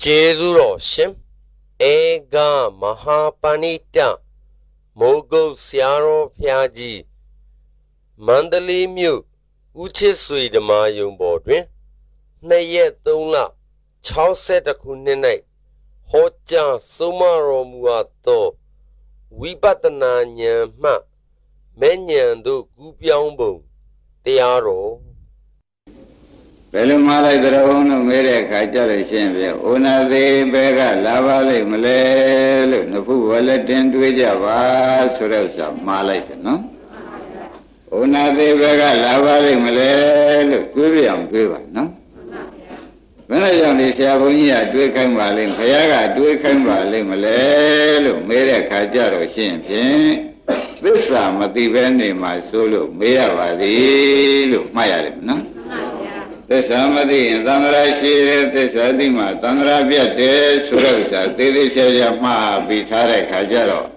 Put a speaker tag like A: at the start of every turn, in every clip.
A: Jezuro Shim Ega Mahapanita Mogo Siaro Piaji Mandali Mu Uchisui the Mayum Bodwin Nayet Dula Chow set a kunene Hoja Sumaro Muato Wibatananya Ma Menyandu Gupiambo Tiaro
B: Pelumala Dravon made a catcher champion. Una de Bega, Lava, Malay, Napu, Wallet, and Vijava, Surasa, Malay, no? Una de Bega, Lava, Malay, Kuriam, Piva, no? When I am the Shabunia, Dwekam Valley, Payaga, Dwekam Valley, Malay, made a catcher champion. This time at the venue, my solo, Mayavadi, Maya, no? The Samadi and Tandrashi, the Sadima, Tandrabia, the Surasa, the Shayama, Bitare Kajaro.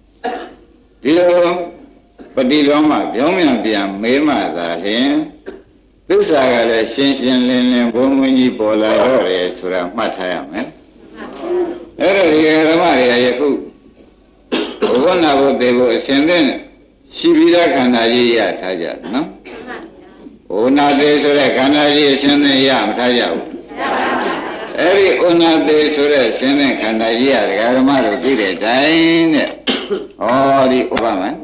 B: Dio, Padiloma, Yomian, Mema, the him. This Agala, Shinshin Lin, Bumuni, Bola, Sura, Matayam, eh? Earlier, Maria Yaku. One of they were sending Shibida Kanaria Taja, no? Una de Sura Kanaji Shending Yam Taja. Every Una de Sura Shending Kanaja, Garamaro did it, dying. Oh, the Obama.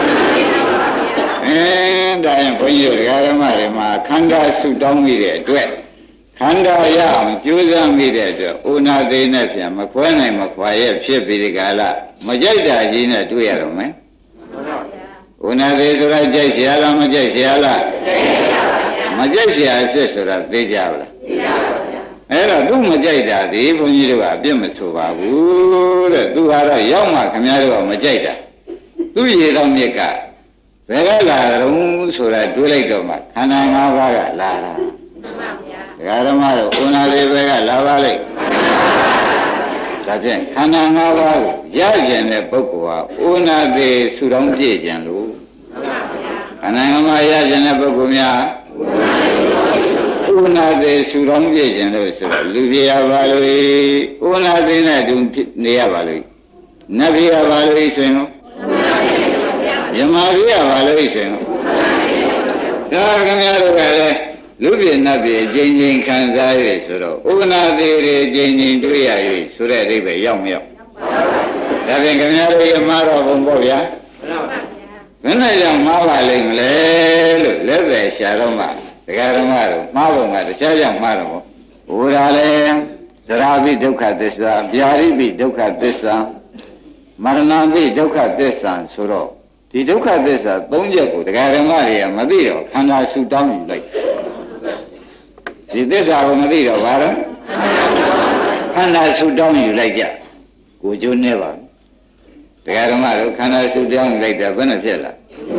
B: And I am for you, Garamari, Kanda Sudan with it, duet. Kanda Yam, Juzam with it, Una de Nepia, Makwana, Makwaya, Shipi Gala, Majada Gina, do you, man? Una de Sura Jayala, Majayala. Majasia Sesura, Vijala. Era do Majada, the even you are Bimasuva, do Hara Yama, Camaro, Majada. Do you don't make a Vegala, Sura, do like Doma, Kananga, Lara. Garamaro, Una de Vega, Lavale. That's Kananga, Yajan, the Bokua, Una de Suram Jajan. Kananga Yajan, Bokumia. Una de Suram Jajan, Luvia Valley, Una de Nadum Nia Valley. Navia Valley, Yamaria Valley, Dargamia. Lubia Nabi, Jane Kanzai, Suro, Una de Jane Duya, Sura Ribe, Yam Yam. Having a Mara Bomboya. When I am Mavaling, Leve, Sharoma, the Garamaro, Mavoma, the Shayam Maramo, Urale, Sarabi Duka this, Biaribi Duka this, Maranabi Duka this, and Suro. The Duka this, Bonjaku, the Garamaria, Madio, Kana Sudan like. See this are Madio, Vara? Kana Sudan you like that. Would you never? The Garamaro, Kana Sudan like the Venezuela.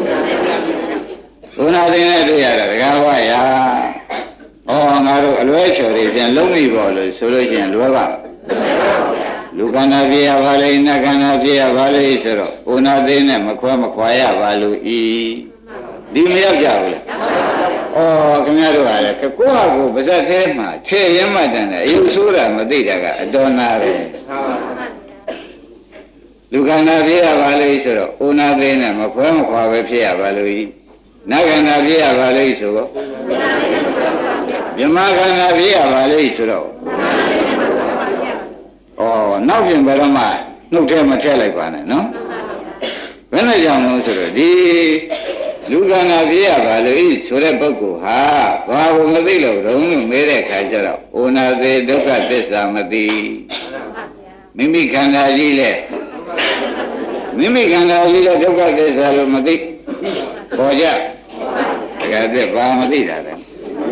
B: Una de Gavaya. Oh, Maro, Alwachori, and Lumi Ball, Solution, Luava. Lucana Via Valley, Nagana Via Valley, Una de Maquama Quaya, Valu E. Dimia Javla. Oh, Camaro, Kakuago, but that Hema, Che Yamadana, Yusura, Madida, Donare. Lucana Via Valley, Una de Maquama Quavia, Valu. Nagana Via Valley, Yamagana Via Valley, oh, nothing but a man, no telephone, no? When I am the Lugana Via Valley, Surabaku, ha, Babu Madilo, Romu, Mere Kajara, Una de Doka Tesamadi, Mimikana Lile, Mimikana Doka Tesamadi, Boja, Gade Bamadida.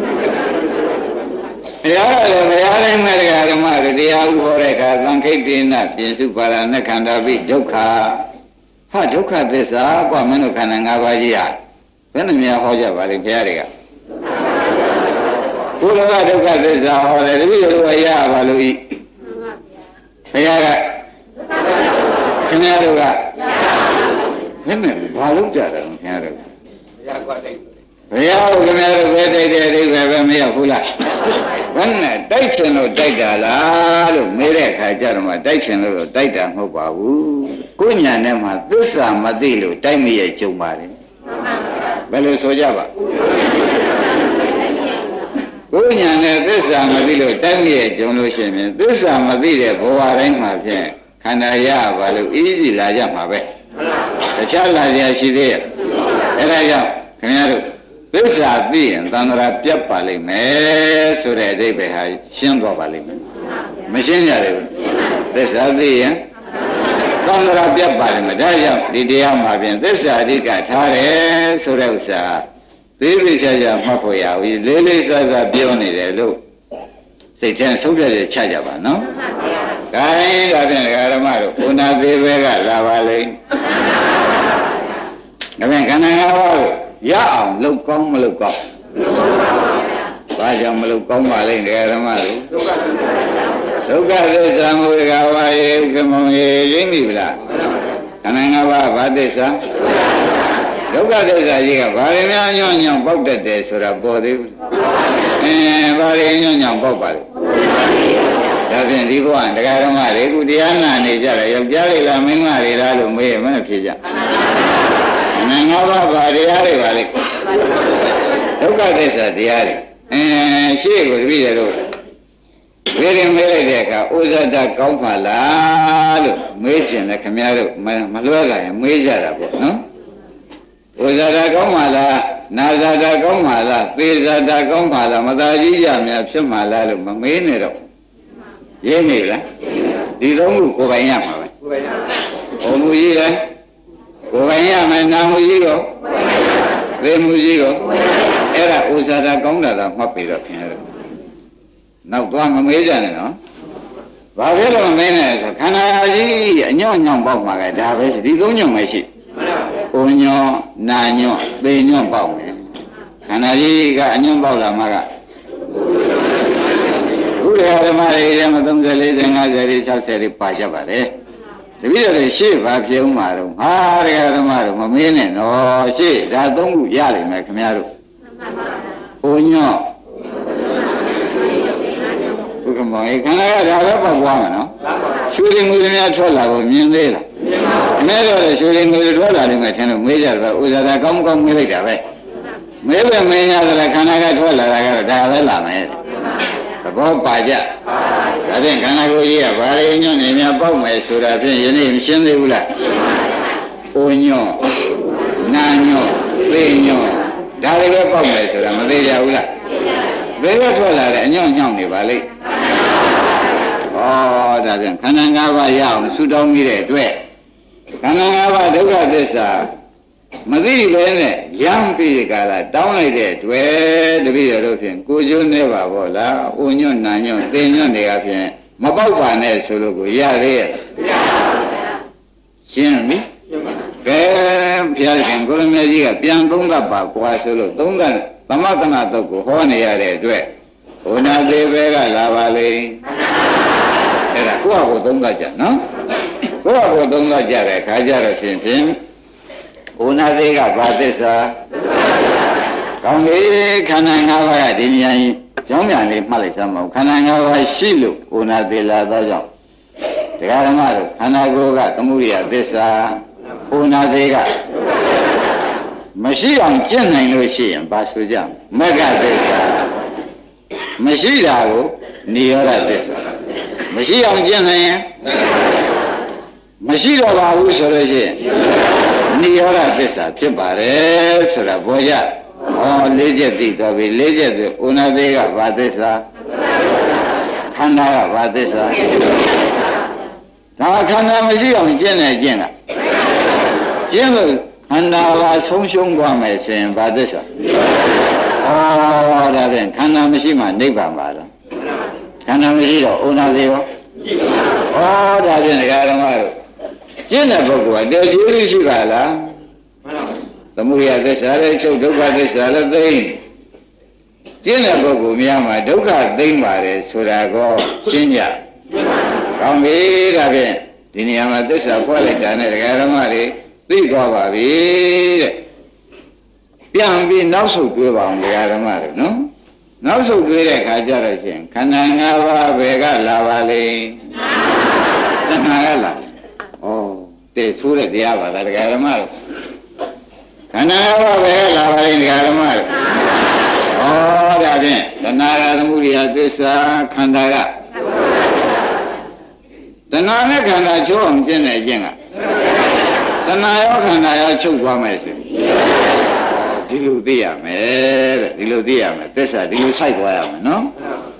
B: Yaring Margarama, the Alvoreka, Lankina, Pinsupara, Nakanda, Doka. Ha, Doka this, Manokananga. When me a Hoja Valipiaria. Who got this? All the real way, Valui. Payara. Canada. Women, Valuja, Canada. ဘုရားကခင်ဗျားတို့ပဲတိုက်တဲ့အိဗယ်ပဲမရောက်ဘူးလားဘယ်နဲ့တိုက်ချင်လို့တိုက်တာလားလို့မေးတဲ့အခါကျတော့မှတိုက်ချင်လို့တိုက်တာမဟုတ်ပါဘူးကိုညာနဲ့မှသစ္စာမသိလို့တိုက်မရဲ့ကြုံပါတယ်ဘယ်လိုဆိုကြပါကိုညာနဲ့သစ္စာမသိလို့တိုက်မရဲ့ကြုံလို့ရှိရင်သစ္စာမသိတဲ့ဘဝတိုင်းမှာဖြင့်ခန္ဓာရပါလို့အေးစီလာကြမှာပဲတခြားလာကြရှိသေးရဲ့အဲဒါကြောင့်ခင်ဗျားတို့သစ္စာသိရင်သံဃာပြတ်ပါလိမ့်မယ်ဆိုတဲ့အဓိပ္ပာယ်ဟာရှင်းသွားပါလိမ့်မယ်မရှင်းကြရဘူးသစ္စာသိရင်သံဃာပြတ်ပါလိမ့်မယ်ဒါကြောင့်ဒီတရားမှာပြင်သစ္စာအဓိကထားတယ်ဆိုတဲ့ဥစ္စာသေးသေးချာချာမှတ်ဖို့ရဘူးလေးလေးစားစားပြောနေတယ်လို့စိတ်ထဲဆုံးဖြတ်ရချကြပါနော်။ဒါရင်ဒါဖြင့်ဓမ္မတို့ဘုနာသေးပဲကလာပါလိမ့်။ဒါဖြင့်ခန္ဓာ၅ပါးကိုရအောင်လုပ်ကောင်းမလုပ်ကောင်း။ဘာကြောင့်မလုပ်ကောင်းပါလိမ့်ဓမ္မတို့ဒုက္ခသစ္စာမုဒ္ဒရာဝါယေကမောယေရိမ့်ပြီလား။ခန္ဓာ၅ပါးဘာသစ္စာဒုက္ခသစ္စာကြီးကဘာတွေများညွန့်ညွန့်ပေါက်တတ်တယ်ဆိုတာပေါ်သေးဘူးဘာတွေညွန့်ညွန့်ပေါက်ပါလဲဒါဖြင့်ဒီဘဝတရားဓမ္မတွေကိုတရားနာနေကြတယ်ယောက်ျားလေးလားမိန်းမလေးလားလို့မေးရင်မဖြစ်ကြနာငါးပါးဘာတရားတွေပါလဲဒုက္ခသစ္စာတရားတွေရှေ့ကိုတပည့်တော်ဝိရင်မေးလိုက်တဲ့အခါဥဇ္ဇတကောင်းပါလားလို့မေးရှင်လည်းခင်ဗျားတို့မလွဲလာရင်မေးကြတာပေါ့နော်ဥဇာတာကောင်းပါလားနာဇာတာကောင်းပါလားသေဇာတာကောင်းပါလားမသာကြီးကြများဖြစ်မှာလားလို့မမေးနဲ့တော့ရင်းနေလားဒီသုံးခုကိုယ်ပိုင်ရမှာပဲကိုယ်ပိုင်ရဘုံမူကြီးလဲကိုယ်ပိုင်ရမယ်နာမူကြီးရောသေမူကြီးရောအဲ့ဒါဥဇာတာကောင်းတာမှတ်ပြီးတော့ခင်ဗျားတို့နောက်သွားမမေးကြနဲ့နော်ဘာဖြစ်လို့မမေးနဲ့ဆိုခန္ဓာကြီးအညော့ညော့ပေါက်မှာကဒါပဲဒီသုံးညွန့်ပဲရှိကိုညောနာညောသေညောပေါက်မယ်ခန္ဓာကြီးကအညွန့်ပေါက်လာမှကဘုရားဓမ္မတွေရမ34 50 60ပါကြပါတယ်တပည့်တော်ရှေ့ဘာဖြစ်ဦးမှာတော့ဟာတရားဓမ္မတို့မမင်းနဲ့တော့ရှေ့ဒါသုံးခုရလိမ့်မယ်ခင်ဗျားတို့ကိုညောဘုကမောခန္ဓာကဒါပဲပေါက်သွားမှာနော်ရှုရင်ငွေများထွက်လာဖို့မြင်သေးလားမဲတော့ရှုရင်ငွေထွက်လာတယ်မှထင်လို့မေးကြတယ်ဥဇာတာကောင်းကောင်းမေးလိုက်တာပဲမေးပဲမင်းရတယ်ခန္ဓာကထွက်လာတာကတော့ဒါပဲလာမယ်သဘောပါကြဒါဖြင့်ခန္ဓာကိုယ်ကြီးကဘာတွေညွန့်နေများပေါက်မယ်ဆိုတာဖြင့်ယနေ့မရှင်းသေးဘူးလားအိုညွန့်နာညွန့်သေညွန့်ဒါတွေပဲပေါက်မယ်ဆိုတာမသေးကြဘူးလားဘယ်ကထွက်လာတဲ့အညွန့်ညောင်းနေပါလိမ့်ဩဒါဖြင့်ခန္ဓာ၅ပါးရအောင်ဆူတောင်းမိတဲ့အတွက်ခန္ဓာ၅ပါးဒုက္ခသစ္စာမသိပဲနဲ့ရမ်းပြီးကြလားတောင်းလိုက်တဲ့တွေ့တပည့်တော်တို့ဖြင့်ကိုကျိုးနေပါဘောလား။အိုညွန့်နာညွန့်သေညွန့်တွေကဖြင့်မပေါက်ပါနဲ့ဆိုလို့ကိုရသေးရဲ့။ရပါဘူး။ရှင်းပြီ။ကဲဘုရားရှင်ကိုရမေကြီးကပြန်သုံးသပ်ပါကွာဆိုလို့သုံးသပ်သမကနာတုတ်ကိုဟောနေရတဲ့အတွက်ဘုနာသေးပဲကလာပါလေ။အဲ့ဒါကိုယ့်အကိုသုံးသပ်ကြနော်။ကိုယ့်အကိုသုံးသပ်ကြတဲ့ခါကြတော့ဖြင့်ဘုနာသေးကဘာသစ္စာကောင်းပြီခန္ဓာ၅ပါးကဒီဉာဏ်ကြောင်းမြန်လေးမှတ်လိုက်စမ်းမအောင်ခန္ဓာ၅ပါးရှိလို့ဘုနာသေးလာသောကြောင့်တရားဓမ္မတို့ခန္ဓာကိုယ်ကသမုဒိယသစ္စာဘုနာသေးကမရှိအောင်ကျင့်နိုင်လို့ရှိရင်ဘာဆိုကြမဂ္ဂသစ္စာမရှိတာကိုနိရောဓသစ္စာမရှိအောင်ကျင့်နိုင်ရင်မရှိတော့ပါဘူးဆိုလို့ရှိရင်နိရောဓသစ္စာဖြစ်ပါတယ်ဆိုတာဘောကြဟော၄ချက်သိတော့ပြီ၄ချက်ဆိုဥနာသေးကဘာသစ္စာခန္ဓာကဘာသစ္စာဒါခန္ဓာမရှိအောင်ကျင့်နေကျင့်ကကျင့်လို့ခန္ဓာကဆုံးရှုံးသွားမယ်ဆိုရင်ဘာသစ္စာဩဒါဖြင့်ခန္ဓာမရှိမှနိဗ္ဗာန်ပါတော့ခန္ဓာမရှိတော့ဥနာသေးရောဩဒါဖြင့်ဒကာဓမ္မတို့ကျင့်တဲ့ပုဂ္ဂိုလ်ကတည်ကြည်ရှိပါလားသမုဒယသစ္စာလည်းချုပ်ဒုက္ခသစ္စာလည်းသိကျင့်တဲ့ပုဂ္ဂိုလ်များမှာဒုက္ခသိမ့်ပါတယ်ဆိုတာကိုရှင်းကြကောင်းပြီဒါဖြင့်ဒီနေရာမှာသစ္စာဖွက်လိုက်တာနဲ့ဒကာဓမ္မတွေသိသွားပါပြီတဲ့ပြန်ပြီးနောက်ဆုတ်တွေးပါအောင်တရားဓမ္မတွေနော်နောက်ဆုတ်တွေးတဲ့အခါကျတော့ရှင်ခန္ဓာ၅ပါးဘယ်ကလာပါလဲတဏှာကလာဩတဲ့ဆိုးတဲ့တရားပါလားတရားဓမ္မတွေခန္ဓာ၅ပါးဘယ်ကလာပါလဲတရားဓမ္မတွေဩဒါဖြင့်တဏှာကသမုဒိယသစ္စာခန္ဓာကတဏှာနဲ့ခန္ဓာချုပ်အောင်ကျင့်တဲ့အကျင့်ကတဏှာရောခန္ဓာရောချုပ်သွားမယ်ဆိုဒီလိုသိရမယ်တဲ့ဒီလိုသိရမယ်သစ္စာဒီလိုစိုက်သွားရမယ်နော်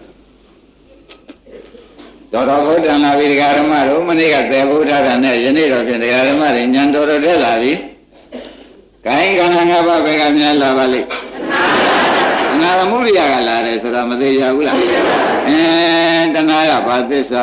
B: တော်တော်ဘုဒ္ဓံလာပြီဒကာဓမ္မတို့မနေ့ကသေဘုဒ္ဓတာနဲ့ယနေ့တော့ပြင်ဒကာဓမ္မတွေဉာဏ်တော်တော်တက်လာပြီခိုင်းခန္ဓာ၅ပါးပဲကများလာပါလိမ့်တဏှာသမုဒိယကလာတယ်ဆိုတာမသေးရဘူးလားတဏှာကဘာသစ္စာ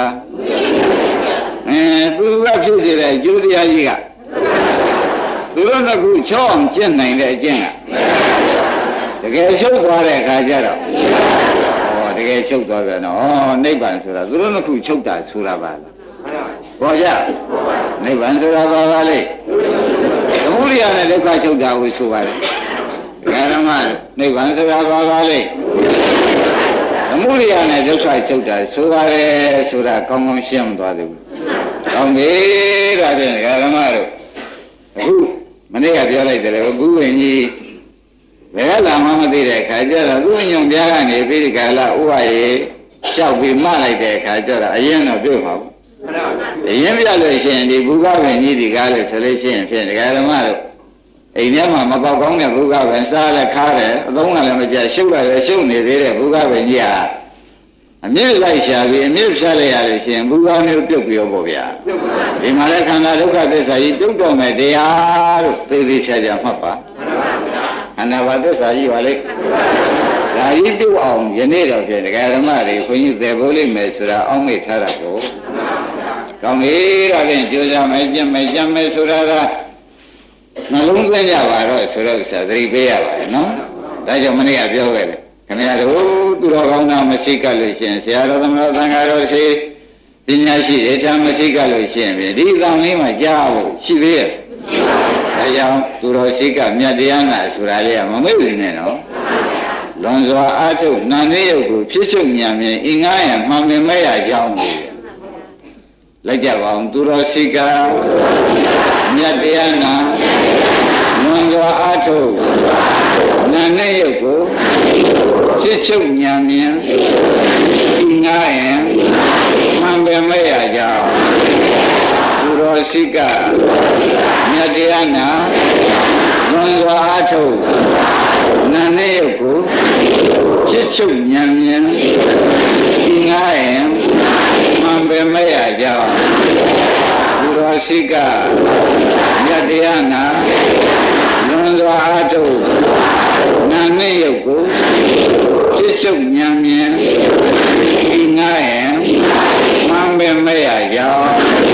B: သူကဖြစ်စေတဲ့အကျိုးတရားကြီးကသူတို့ကခုချောအောင်ကျင့်နိုင်တဲ့အကျင့်ကတကယ်ချုပ်သွားတဲ့အခါကျတော့တကယ်ချုပ်သွားပြန်တော့နိဗ္ဗာန်ဆိုတာသူတို့ကခုချုပ်တာဆိုတာပါလားဘောကြနိဗ္ဗာန်ဆိုတာပါပါလေသမုဒိယနဲ့ဒုက္ခချုပ်တာကိုဆိုပါတယ်ဓမ္မနိဗ္ဗာန်ဆိုတာပါပါလေသမုဒိယနဲ့ဒုက္ခချုပ်တာဆိုပါတယ်ဆိုတာကောင်းကောင်းရှင်းမသွားသေးဘူးကောင်းပြီဒါဖြင့်ဓမ္မတို့အခုမနေ့ကပြောလိုက်တယ်လေဘုဝင်ကြီးဘယ်လာမှမသိတဲ့အခါကျတော့သူ့ညွန်ပြားကနေပြီးဒီကလာဥပယေလျှောက်ပြီးမှလိုက်တဲ့အခါကျတော့အရင်တော့တွေ့ပါဘူးအရင်ပြလို့ရှိရင်ဒီဘုရားဝင်ကြီးဒီကားလို့ဆိုလို့ရှိရင်ဖြင့်ဓမ္မတို့အိမ်ထဲမှာမပေါက်ကောင်းတဲ့ဘုရားဝင်စားလဲခါတယ်အသုံးကလည်းမကြရှုပ်လည်းရှုပ်နေသေးတဲ့ဘုရားဝင်ကြီးဟာအမြင့်လိုက်ရှာပြီးအမြင့်ဖြတ်လိုက်ရလို့ရှိရင်ဘုရားမျိုးပြုတ်ပြီးရောပေါ့ဗျာဒီမှာလည်းခန္ဓာဒုက္ခသစ္စာကြီးပြုတ်တော်မယ်တရားလို့သိသိချာချာမှတ်ပါခန္ဓာဘာသစ္စာကြီးပါလေဒါကြီးပြုတ်အောင်ယနေ့တော့ပြင်ဒကာဓမ္မတွေခွန်ကြီးသေဖို့လိမ့်မယ်ဆိုတာအောက်မေ့ထားတာကိုကောင်းပြီဒါဖြင့်ကြိုးစားမယ်ကြံ့မယ်ဆိုတာကနှလုံးသွင်းကြပါတော့ဆိုတော့သတိပေးရပါတယ်နော်ဒါကြောင့်မနေ့ကပြောခဲ့တယ်ခင်ဗျားတို့သူတော်ကောင်းသားမရှိကလို့ရှိရင်ဆရာတော်သမတော်သံဃာတော်ရှိပညာရှိအထာမရှိကလို့ရှိရင်ဒီသံလေးမှာကြားဖို့ရှိသေးရဲ့ဒါကြောင့်သူတော်ရှိကမြတ်တရားနာဆိုတာလေးကမမေ့ဘူးနဲ့နော်လွန်စွာအားထုတ်နာနေရုပ်ကိုဖြစ်ချုပ်ဉာဏ်ဖြင့်အင်္ဂါရမှန်ပင်မဲ့ရကြောင်းကိုလိုက်ကြပါအောင်သူတော်ရှိကမြတ်တရားနာလွန်စွာအားထုတ်နာနေရုပ်ကိုဖြစ်ချုပ်ဉာဏ်ဖြင့်အင်္ဂါရမှန်ပင်မဲ့ရကြောင်းသူတော်ရှိကမြတ်တရားနာလွန်စွာအားထုတ်နာနေရုပ်ကိုဖြစ်ချုပ်ဉာဏ်ဖြင့်အင်္ဂါရမှန်ပင်မဲ့ရကြောင်းသူတော်ရှိကမြတ်တရားနာလွန်စွာအားထုတ်နာနေရုပ်ကိုဖြစ်ချုပ်ဉာဏ်ဖြင့်အင်္ဂါရမှန်ပင်မဲ့ရကြောင်း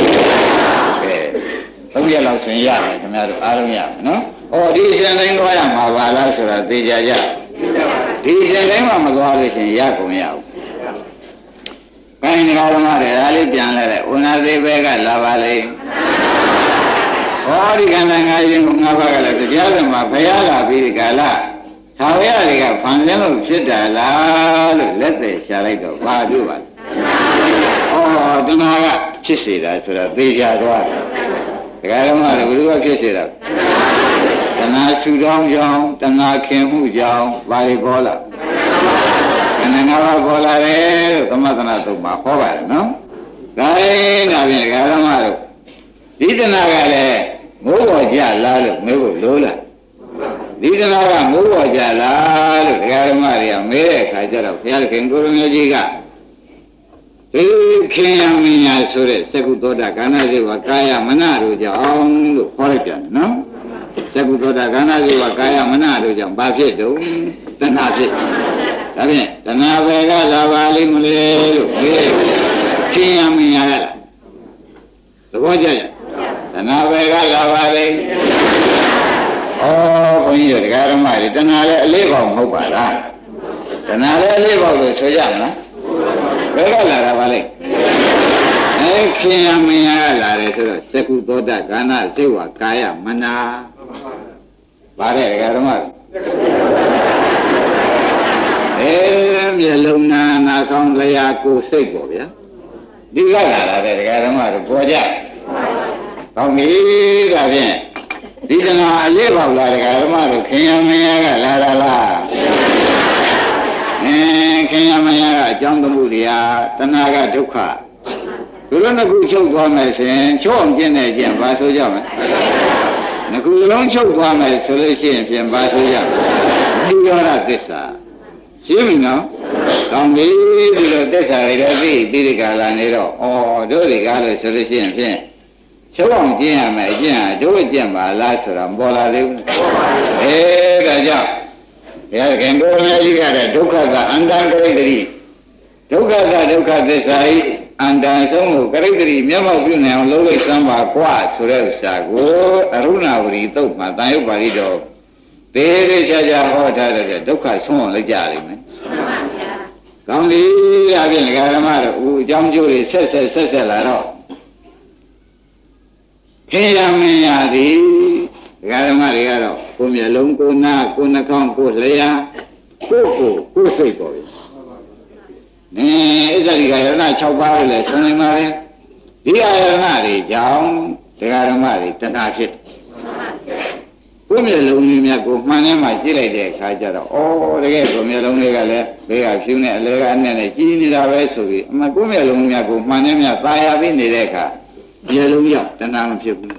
B: သုံးရက်လောက်ဆင်ရတယ်ခင်ဗျားတို့အားလုံးရမယ်နော်။အော်ဒီရှင်တိုင်းသွားရမှာပါလားဆိုတာသိကြကြ။ဒီရှင်တိုင်းမှာမသွားလို့ရှင်ရကုန်ရဘူး။ခိုင်းဓမ္မတွေဒါလေးပြန်လဲတဲ့ဥနာသေးပဲကလာပါလေ။ဟောဒီခန္ဓာ၅ရင်ကို၅ပါးကလည်းတရားတော်မှာဘုရားလာပြီးဒီကလာသာဝရတွေကဖန်ဆင်းလို့ဖြစ်တာလားလို့လက်သက်ရှာလိုက်တော့ဘာပြောပါလဲ။အော်တဏှာကဖြစ်စေတာဆိုတာသိကြတော့ဒကာဓမ္မတို့ဘုရားဖြစ်စေတာတဏှာဆူတောင်းကြောင်းတဏှာခင်မှုကြောင်းဘာတွေပေါ်လာခန္ဓာ၅ပါးပေါ်လာတယ်လို့သမထနာသုတ်မှာဟောပါတယ်နော်ဒါရင်ဒါဖြင့်ဒကာဓမ္မတို့ဒီတဏှာကလည်းမိုးပေါ်ကြလားလို့မေးဖို့လိုလားဒီတဏှာကမိုးပေါ်ကြလားလို့ဒကာဓမ္မတွေကမေးတဲ့အခါကျတော့ဘုရားခင်ကိုရမကြီးကဒီခင်ယမင်းညာဆိုတဲ့သက္ကုသောတာကာဏဇေဝကာယမနတို့ကြောင့်လို့ခေါ်လိုက်ပြန်နော်သက္ကုသောတာကာဏဇေဝကာယမနတို့ကြောင့်ဘာဖြစ်တုံးတဏှာဖြစ်ဒါဖြင့်တဏှာပဲကလာပါလိမ့်မလဲလို့ခင်ယမင်းညာလားသဘောကျကြတဏှာပဲကလာပါလိမ့်ဩဘုန်းကြီးတို့ဒကာဓမ္မတွေတဏှာလည်းအလေးပေါက်မဟုတ်ပါလားတဏှာလည်းအလေးပေါက်လို့ဆိုကြမလားဘယ်ကလာတာပါလဲခင်ယမင်းရလာတယ်ဆိုတော့သက္ကုသောတာကာဏဇေဝကာယမနာဗါတဲ့ဓမ္မမျက်လုံးနာကောင်းလျာကိုစိတ်ပေါ့ဗျာဒီကလာတဲ့ဒကာဓမ္မတို့ပေါ်ကြကောင်းပြီဒါဖြင့်ဒီတဏှာအရေးပေါက်လာဒကာဓမ္မတို့ခင်ယမယာကလာတာလားခင်ယမယာကအကြောင်းသမှုတရားတဏှာကဒုက္ခသူတို့နှစ်ခုချုပ်သွားမယ်ဆိုရင်ချုပ်အောင်ကျင့်တဲ့ကျင့်ဘာဆိုကြမလဲနှစ်ခုလုံးချုပ်သွားမယ်ဆိုလို့ရှိရင်ပြန်ဘာဆိုကြမလဲနိရောဓသစ္စာရှင်းပြီနော်ကောင်းပြီဒီလိုသစ္စာတွေတော့သိဒီကလာနေတော့တို့တွေကားလို့ဆိုလို့ရှိရင်ဖြင့်ချုပ်အောင်ကျင့်ရမယ်အကျင့်ဟာတို့ကျင့်ပါလားဆိုတော့ပေါ်လာသေးဘူးဒါကြောင့်ဘုရားခင်တို့အများကြီးကတဲ့ဒုက္ခကအန္တန်ကရိတ္တိဒုက္ခကဒုက္ခသစ္စာဤအန္တန်ဆုံးကိုကရိတ္တိမျက်မှောက်ပြုနိုင်အောင်လုပ်လို့စမ်းပါကွာဆိုတဲ့ဥစ္စာကိုအရုဏဝရီသုတ်မှာတန်ရုပ်ပါဠိတော်သေသေးချာချာဟောထားတဲ့ဒုက္ခဆုံးအောင်လုပ်ကြလိမ့်မယ်ကောင်းပြီအပြင်ဓမ္မတို့အကြောင်းကျိုးတွေဆက်လာတော့ခင်ရမင်းရသည်ဓမ္မတွေကတော့ကိုယ်မျက်လုံးကိုယ်နာကိုယ်နှာခေါင်းကိုယ်လျှာကိုယ်စိတ်ပေါ်ပြီအစ္ဆရိကယရဏ6ပါးလည်းဆုံးနေပါပဲဒီအာယရဏတွေကြောင့်ဓမ္မတွေတဏှာဖြစ်ကိုယ်မျက်လုံးလေးများကိုမှန်ထဲမှာကြည့်လိုက်တဲ့အခါကျတော့တကယ်ကိုယ်မျက်လုံးလေးကလည်းဘေးကဖြူနေအလဲကအနဲ့နဲ့ကြီးနေတာပဲဆိုပြီးအမှကိုယ်မျက်လုံးများကိုမှန်ထဲမှာသာယာပြီးနေတဲ့အခါမျက်လုံးရောက်တဏှာမဖြစ်ဘူး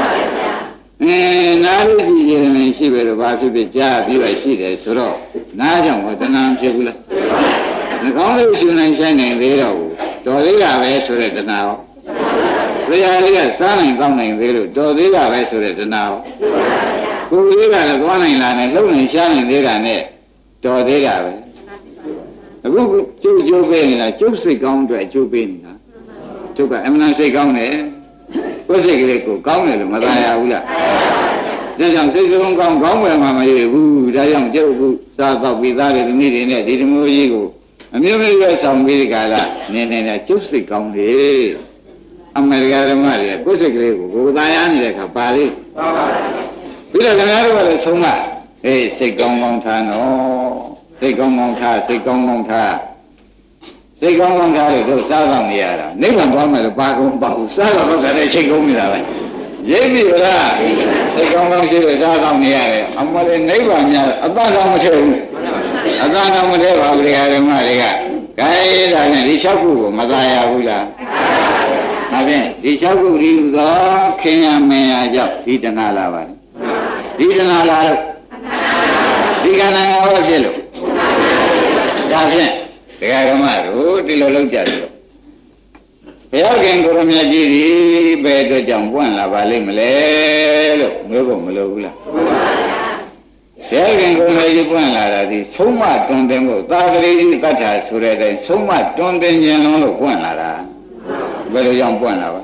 B: နားလို့ကြည့်ရင်ရှိပဲတော့ဘာဖြစ်ဖြစ်ကြားပြီးပဲရှိတယ်ဆိုတော့နားကြောင့်ဟောတဏှာမဖြစ်ဘူးလားနှကောင်းလေးရှင်နိုင်ဆိုင်နိုင်သေးတော့တော်သေးတာပဲဆိုတဲ့တဏှာဟောတရားလေးကစားနိုင်ကောင်းနိုင်သေးလို့တော်သေးတာပဲဆိုတဲ့တဏှာဟောကိုယ်လေးကလည်းသွားနိုင်လာနိုင်လှုပ်နိုင်ရှားနိုင်သေးတာနဲ့တော်သေးတာပဲအခုကျုပ်ပေးနေတာကျုပ်စိတ်ကောင်းအတွက်ကျုပ်ပေးနေတာကျုပ်ကအမှန်စိတ်ကောင်းတယ်ကိုယ်စိတ်ကလေးကိုကောင်းတယ်လို့မသာရဘူးလားဒါကြောင့်စိတ်ကောင်းကောင်းပဲမှမရဘူးဒါကြောင့်ကျုပ်ကစားတော့ပြီးသားတဲ့ဒီနေ့တွေနဲ့ဒီဓမ္မကြီးကိုအမျိုးမျိုးပဲဆောင်ပြီးဒီကလာနေကျုပ်စိတ်ကောင်းတယ်အမေရိကန်ဓမ္မတွေကိုယ်စိတ်ကလေးကိုသာရနေတဲ့အခါပါလေပြီးတော့ခင်ဗျားတို့ကလည်းဆုံးမစိတ်ကောင်းထားနော်စိတ်ကောင်းထားစိတ်ကောင်းထားလို့တို့စားတော့နေရတာနိဗ္ဗာန်သွားမယ်လို့ပါကုန်ပါဘူးစားတော့လည်းချိန်ကုန်နေတာပဲရိပ်ပြီလားစိတ်ကောင်းရှိလို့စားတော့နေရတယ်အမလေးနိဗ္ဗာန်များအတ္တတော့မထည့်ဘူးအတ္တတော့မထည့်ပါဘူးဓမ္မတွေကခိုင်းတာနဲ့ဒီ6ခုကိုမသာရဘူးလားဒါဖြင့်ဒီ6ခုဒီသောခင်ရမင်းရကြောင့်ဒီတဏှာလာပါလေဒီတဏှာလာတော့ဒီကံနာဟောဖြစ်လို့ဒါဖြင့်ဓမ္မတို့ဒီလိုလုပ်ကြတယ်လို့ဘုရားခင်ကိုရမကြီးဒီဘယ်အတွက်ကြောင့်ပွင့်လာပါလိမ့်မလဲလို့မျိုးဖို့မလိုဘူးလားဘုရားခင်ကိုရမကြီးပွင့်လာတာဒီဆုံးမတွင်တင်ဖို့သာဂရိတ္တတ္ထာဆိုတဲ့အတိုင်းဆုံးမတွင်တင်ခြင်းလုံးလို့ပွင့်လာတာဘယ်လိုကြောင့်ပွင့်လာပါ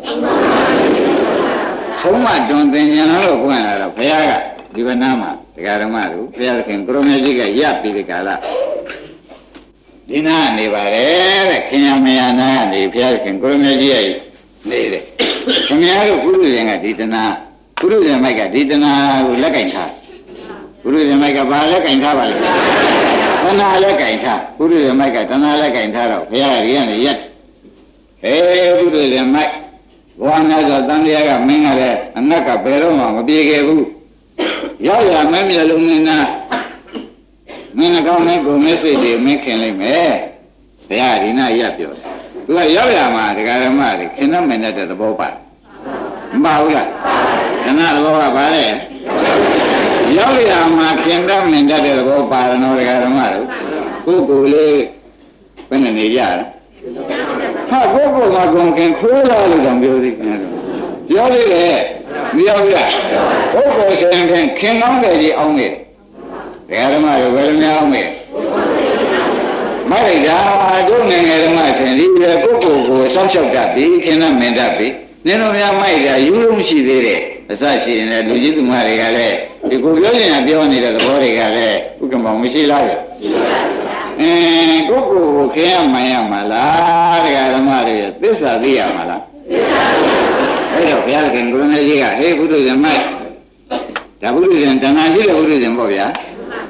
B: ဆုံးမတွင်တင်ခြင်းလုံးလို့ပွင့်လာတော့ဘုရားကဒီကနာမှာဓမ္မတို့ဘုရားခင်ကိုရမကြီးကရပ်ပြီးဒီကလာဒီနာနေပါတယ်တဲ့ခင်ဗျာမယားနာနေဘုရားခင်ကိုရမကြီးရဲ့နေတယ်ခင်ဗျားတို့ကုသိုလ်ရင်ကဒီတနာကုသိုလ်ရင်မိုက်ကဒီတနာကိုလက်ကင်ထားကုသိုလ်ရင်မိုက်ကဘာလက်ကင်ထားပါလဲတနာလက်ကင်ထားကုသိုလ်ရင်မိုက်ကတနာလက်ကင်ထားတော့ဘုရားကြီးကနေရက်ကုသိုလ်ရင်မိုက်ဘောနာဆိုတန်တရားကမင်းကလည်းအငတ်ကဘယ်တော့မှမပြေခဲ့ဘူးရောက်ရမင်းမျက်လုံးနဲ့နာမင်းကောင်းနဲ့ကိုမင်းစိတ်တွေမင်းခင်လိုက်မယ်ဘုရားဒီနာရပြောတယ်သူကရောက်ရမှာဒကာဓမ္မတွေခင်တော့မင်းတဲ့သဘောပါမပါဘူးလားခဏသဘောကပါလေရောက်ရမှာခင်တော့မင်းတဲ့သဘောပါတော့ဒကာဓမ္မတို့ကိုယ်လေးဘယ်နဲ့နေကြလဲဟာကိုယ်ကကုန်ခင်ခိုးလာလို့တော့ပြောသေးတယ်ပြောသေးတယ်မရောက်ရကိုယ်ဆိုရင်ခင်ကောင်းတယ်ကြီးအောင်နေတယ်ဓမ္မတို့ဘယ်လိုများအောင်မေးမလိုက်တာတို့ငယ်ငယ်ဓမ္မဆင်ဒီကိုစောင့်ရှောက်တတ်ပြီခင်ဗျမင်တတ်ပြီနင်တို့များမိုက်တာယူလို့မရှိသေးတဲ့အစရှိရင်လည်းလူကြီးသူမတွေကလည်းဒီကိုပြောရင်ပြောနေတဲ့သဘောတွေကလည်းဥက္ကမောင်မရှိလားဗျကိုခင်ရမှန်ရမှာလားဓမ္မတွေသစ္စာသိရမှာလားအဲ့တော့ဘုရားခင်ကိုရမကြီးကဟေးဘုဒ္ဓဇင်မိုက်ဒါဘုဒ္ဓဇင်တဏှာရှိတဲ့ဘုဒ္ဓဇင်ပေါ့ဗျာ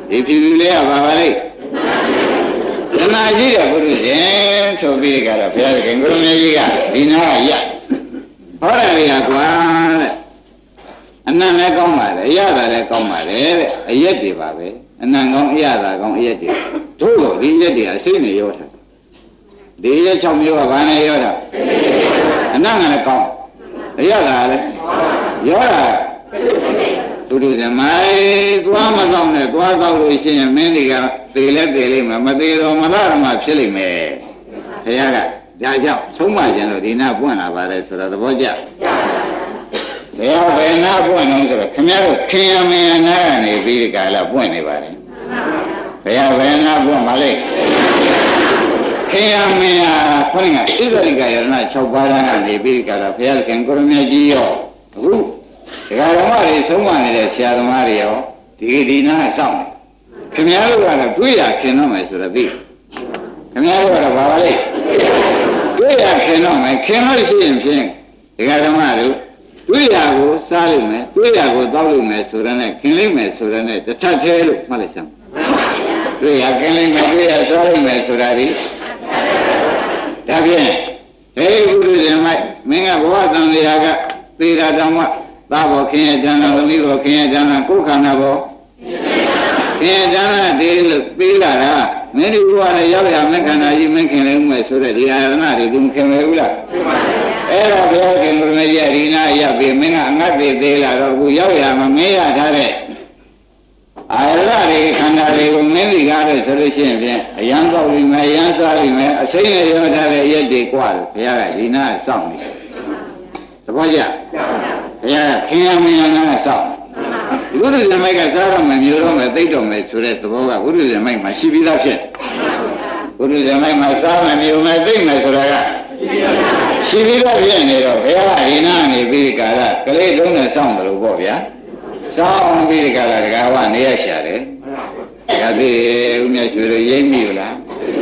B: ဒီဖြူဖြူလေးကဘာပါလဲတဏှာကြီးတဲ့ပုရုဇဉ်ဆိုပြီးကြတော့ဘုရားခင်ကိုရမေကြီးကဒီနာကရဟောတယ်လေကွာတဲ့အနံ့လည်းကောင်းပါလေအရသာလည်းကောင်းပါလေတဲ့အရက်တွေပါပဲအနံ့ကောင်းအရသာကောင်းအရက်တွေတို့တော့ဒီရက်တွေအစိမ့်နေရောထားဒီရက်6မျိုးကဘာနဲ့ရောတာအနံ့ကလည်းကောင်းအရသာလည်းရောတာသူတို့ကမိုင်းသွားမကောင်းနဲ့သွားကောက်လို့ရှိရင်မင်းတွေကသေလဲသေလိမ့်မယ်မသေးတော့မလားမှဖြစ်လိမ့်မယ်ဘုရားကဒါကြောင့်ဆုံးမကြလို့ဒီနာပွင့်လာပါလေဆိုတော့သဘောကျဘယ်ဘယ်နာပွင့်လို့ဆိုတော့ခင်ဗျားတို့ခင်ရမင်းနာကနေပြီးဒီကလာပွင့်နေပါလေဘယ်ဘယ်နာပွင့်ပါလေခင်ရမင်းဟာခေါင်းကဣဇရိကယရဏ6ပါးကနေပြီးဒီကလာဘုရားခင်ကိုရမကြီးရောအခုဒကာဓမ္မတွေဆုံးမနေတဲ့ဆရာသမားတွေရောဒီနာစောင့်ခင်ဗျားတို့ကတော့တွေးရခင်တော့မယ်ဆိုတော့သိခင်ဗျားတို့ကတော့ဘာပါလဲတွေးရခင်တော့မယ်ခင်လို့ရှိရင်ဖြင့်ဒကာဓမ္မတို့တွေးရကိုစားလိမ့်မယ်တွေးရကိုတောက်လိမ့်မယ်ဆိုတဲ့နဲ့ခင်လိမ့်မယ်ဆိုတဲ့နဲ့တစ်ထပ်သေးလို့မှတ်လိုက်စမ်းတွေးရခင်လိမ့်မယ်တွေးရစားလိမ့်မယ်ဆိုတာဒီဒါဖြင့်ဟေးဘုရားရှင်မိုက်မင်းကဘဝတန်လျာကသေတာတောင်မှသာဘောခင်ရဲ့ဉာဏ်တော်သမီးဘောခင်ရဲ့ဉာဏ်ကိုယ်ခန္ဓာဘောခင်ရဲ့ဉာဏ်တည်းလို့ပြီးလာတာမင်းဒီဘဝနဲ့ရောက်ရမခန္ဓာကြီးမခင်လည်းဦးမယ်ဆိုတဲ့ဒီအာရဏတွေသူမခင်ပဲဘူးလားအဲ့ဒါဘုရားခင်ကိုရမကြီးဒီနာရပြီမင်းကအငတ်သေးလာတော့အခုရောက်ရမှာမင်းရထားတဲ့အာရဏတွေခန္ဓာတွေကိုမင်းဒီကားလို့ဆိုလို့ရှိရင်ဖြင့်အယံပေါက်ပြီးမယ်အယံစားပြီးမယ်အစိမ့်နဲ့ရောထားတဲ့ရက်တွေကွာလို့ဘုရားကဒီနာစောင့်နေသဘောကျဘုရားခင်ရမင်းနာစောင့်ဘုရားရှင်မိုက်ကစားတော့မယ်မျိုးတော့မယ်သိတော့မယ်ဆိုတဲ့သဘောကဘုရားရှင်မိုက်မှာရှိပြီးသားဖြစ်ဘုရားရှင်မိုက်မှာစားမယ်မျိုးမယ်သိမယ်ဆိုတာကရှိပြီးသားဖြစ်နေတော့ဘုရားကဒီနာနေပြီးကာလကလေးလုံးနဲ့စောင့်တယ်လို့ပေါ့ဗျာစောင့်ပြီးကာလတကားကနေရရှာတယ်ဒါသေးဦးမြတ်ရွှေတို့ရိမ့်မိလား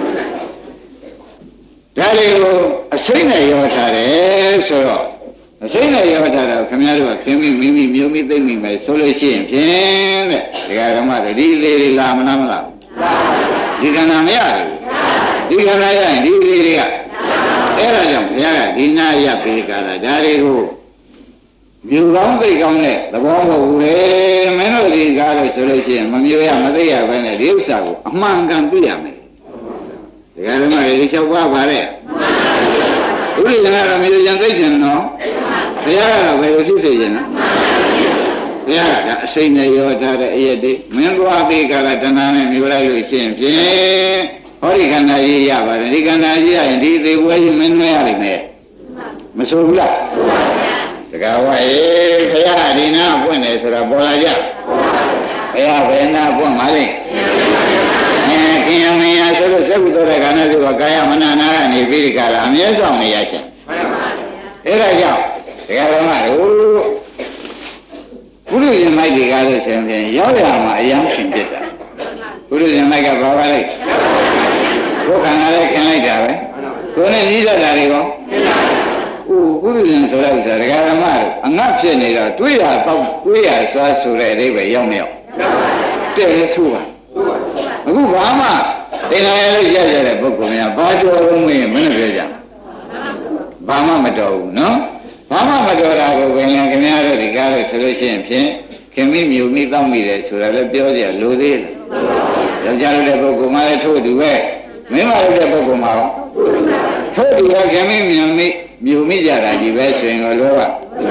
B: ဒါတွေကိုအစိမ့်နဲ့ရောထားတယ်ဆိုတော့အစိမ့်နဲ့ရောထားတော့ခင်ဗျားတို့ကခင်မိမိမျိုးမိသိမ့်မိမယ်ဆိုလို့ရှိရင်ဖြင့်တဲ့ဒကာဓမ္မတွေဒီလေးတွေလာမလားမလားဒီကံနာမရဘူးဒီကံနာရရင်ဒီလေးတွေကအဲ့ဒါကြောင့်ဘုရားကဒီနာရပေးကြတာဒါတွေကိုမျိုးကောင်းသိကောင်းတဲ့သဘောမဟုတ်ဘူးလေမင်းတို့ဒီကားလို့ဆိုလို့ရှိရင်မမျိုးရမသိရဘဲနဲ့ဒီဥစ္စာကိုအမှန်ကန်သိရမယ်ဒကာဓမ္မတွေ၆ပါးပါတဲ့ဥရိယကတော့မျိုးကြံသိကျင်တော့ဘုရားကတော့ဘယ်လိုဖြစ်စေခြင်းလဲဘုရားကအစိမ့်နဲ့ရောထားတဲ့အရက်တွေမင်းသွားပြီးကလာတဏှာနဲ့မျိုးလိုက်လို့ရှိရင်ဖြင့်ဟောဒီခန္ဓာကြီးရပါတယ်ဒီခန္ဓာကြီးရရင်ဒီသေးပွဲကြီးမင်းနှဲရလိမ့်မယ်မဆိုဘူးလားတကားဝါဘုရားဒီနာပွင့်တယ်ဆိုတာပေါ်လာကြဘုရားဘယ်နာပွင့်ပါလိမ့်ခင်ယမင်းရဆိုလို့စက္ကုတော်တဲ့ခန္ဓာဆိုတော့ကာယမနနာကနေပြီးဒီကလာအမြဲဆောင်နေရချင်းအဲ့ဒါကြောင့်ဒကာဓမ္မတို့ဘုရုရှင်မိုက်တွေကလို့ဆိုရင်ရောက်ရမှာအယံခင်ဖြစ်တာဘုရုရှင်မိုက်ကဘာပါလဲဘုခန္ဓာလည်းခင်လိုက်တာပဲကိုယ်နဲ့ကြီးတတ်တာတွေကောဘုရုရှင်ဆိုတဲ့ဥစ္စာဒကာဓမ္မတို့အငတ်ဖြစ်နေတော့တွေးရတော့တွေးရစွာဆိုတဲ့အဓိပ္ပာယ်ရောက်နေအောင်တဲ့လို့ဆိုပါအခုဘာမှသင်္ခါရလို့ရကြတဲ့ပုဂ္ဂိုလ်များဘာကြောလုံးမင်းမင်းပြောကြဘာမှမတော်ဘူးနော်ဘာမှမတော်တာကိုခင်ဗျားတို့ဒီကားလို့ဆိုလို့ရှိရင်ဖြင့်ခင်မိမြူမိတောက်မိတယ်ဆိုတာလည်းပြောကြလိုသေးတယ်ယောက်ျားလိုတဲ့ပုဂ္ဂိုလ်မှလည်းထို့တူပဲမိန်းမလိုတဲ့ပုဂ္ဂိုလ်မှရောထို့တူပဲခင်မိမြူမိကြတာကြီးပဲဆိုရင်တော့ဘာ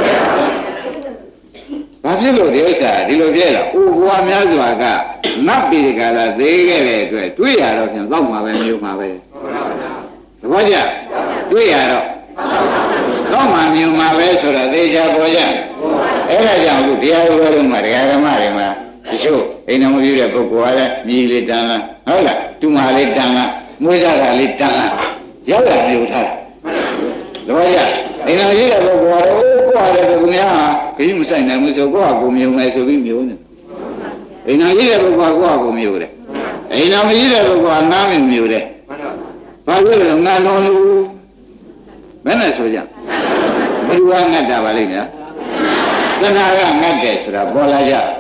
B: ဖြစ်လို့ဒီဥစ္စာဒီလိုပြည့်လားဥဘွားများစွာကနတ်ပြည်ကလာသေးခဲ့တဲ့အတွက်တွေးရတော့ဖြင့်တောက်မှာပဲမျိုးမှာပဲသဘောကျတွေးရတော့တော့မှမြုံမှာပဲဆိုတော့သေချာပေါ်ကြအဲ့ဒါကြောင့်အခုတရားတော်လုံးမှာတရားဓမ္မတွေမှာတချို့အိမ်တော်မပြုတဲ့ပုဂ္ဂိုလ်ကလည်းမြည်လေးတန်းလားဟုတ်လားတူမလေးတန်းလားမွေးစားတာလေးတန်းလားရောက်ရမြုံထားတော့ရအိမ်တော်ကြီးတဲ့ပုဂ္ဂိုလ်ကကိုယ်ဟာတဲ့ပုဂ္ဂိုလ်များခရီးမဆိုင်နိုင်ဘူးဆိုကိုယ့်ဟာကိုမြုံမယ်ဆိုပြီးမြုံနေအိမ်တော်ကြီးတဲ့ပုဂ္ဂိုလ်ကကိုယ့်ဟာကိုမြုံတယ်အိမ်တော်မကြီးတဲ့ပုဂ္ဂိုလ်ကငားမြုံတယ်ဘာလို့လဲငါလုံးလို့ဘယ်နဲ့ဆိုကြဘယ်လိုငတ်တာပါလိမ့်မယ်သနာကငတ်တယ်ဆိုတာပေါ်လာကြ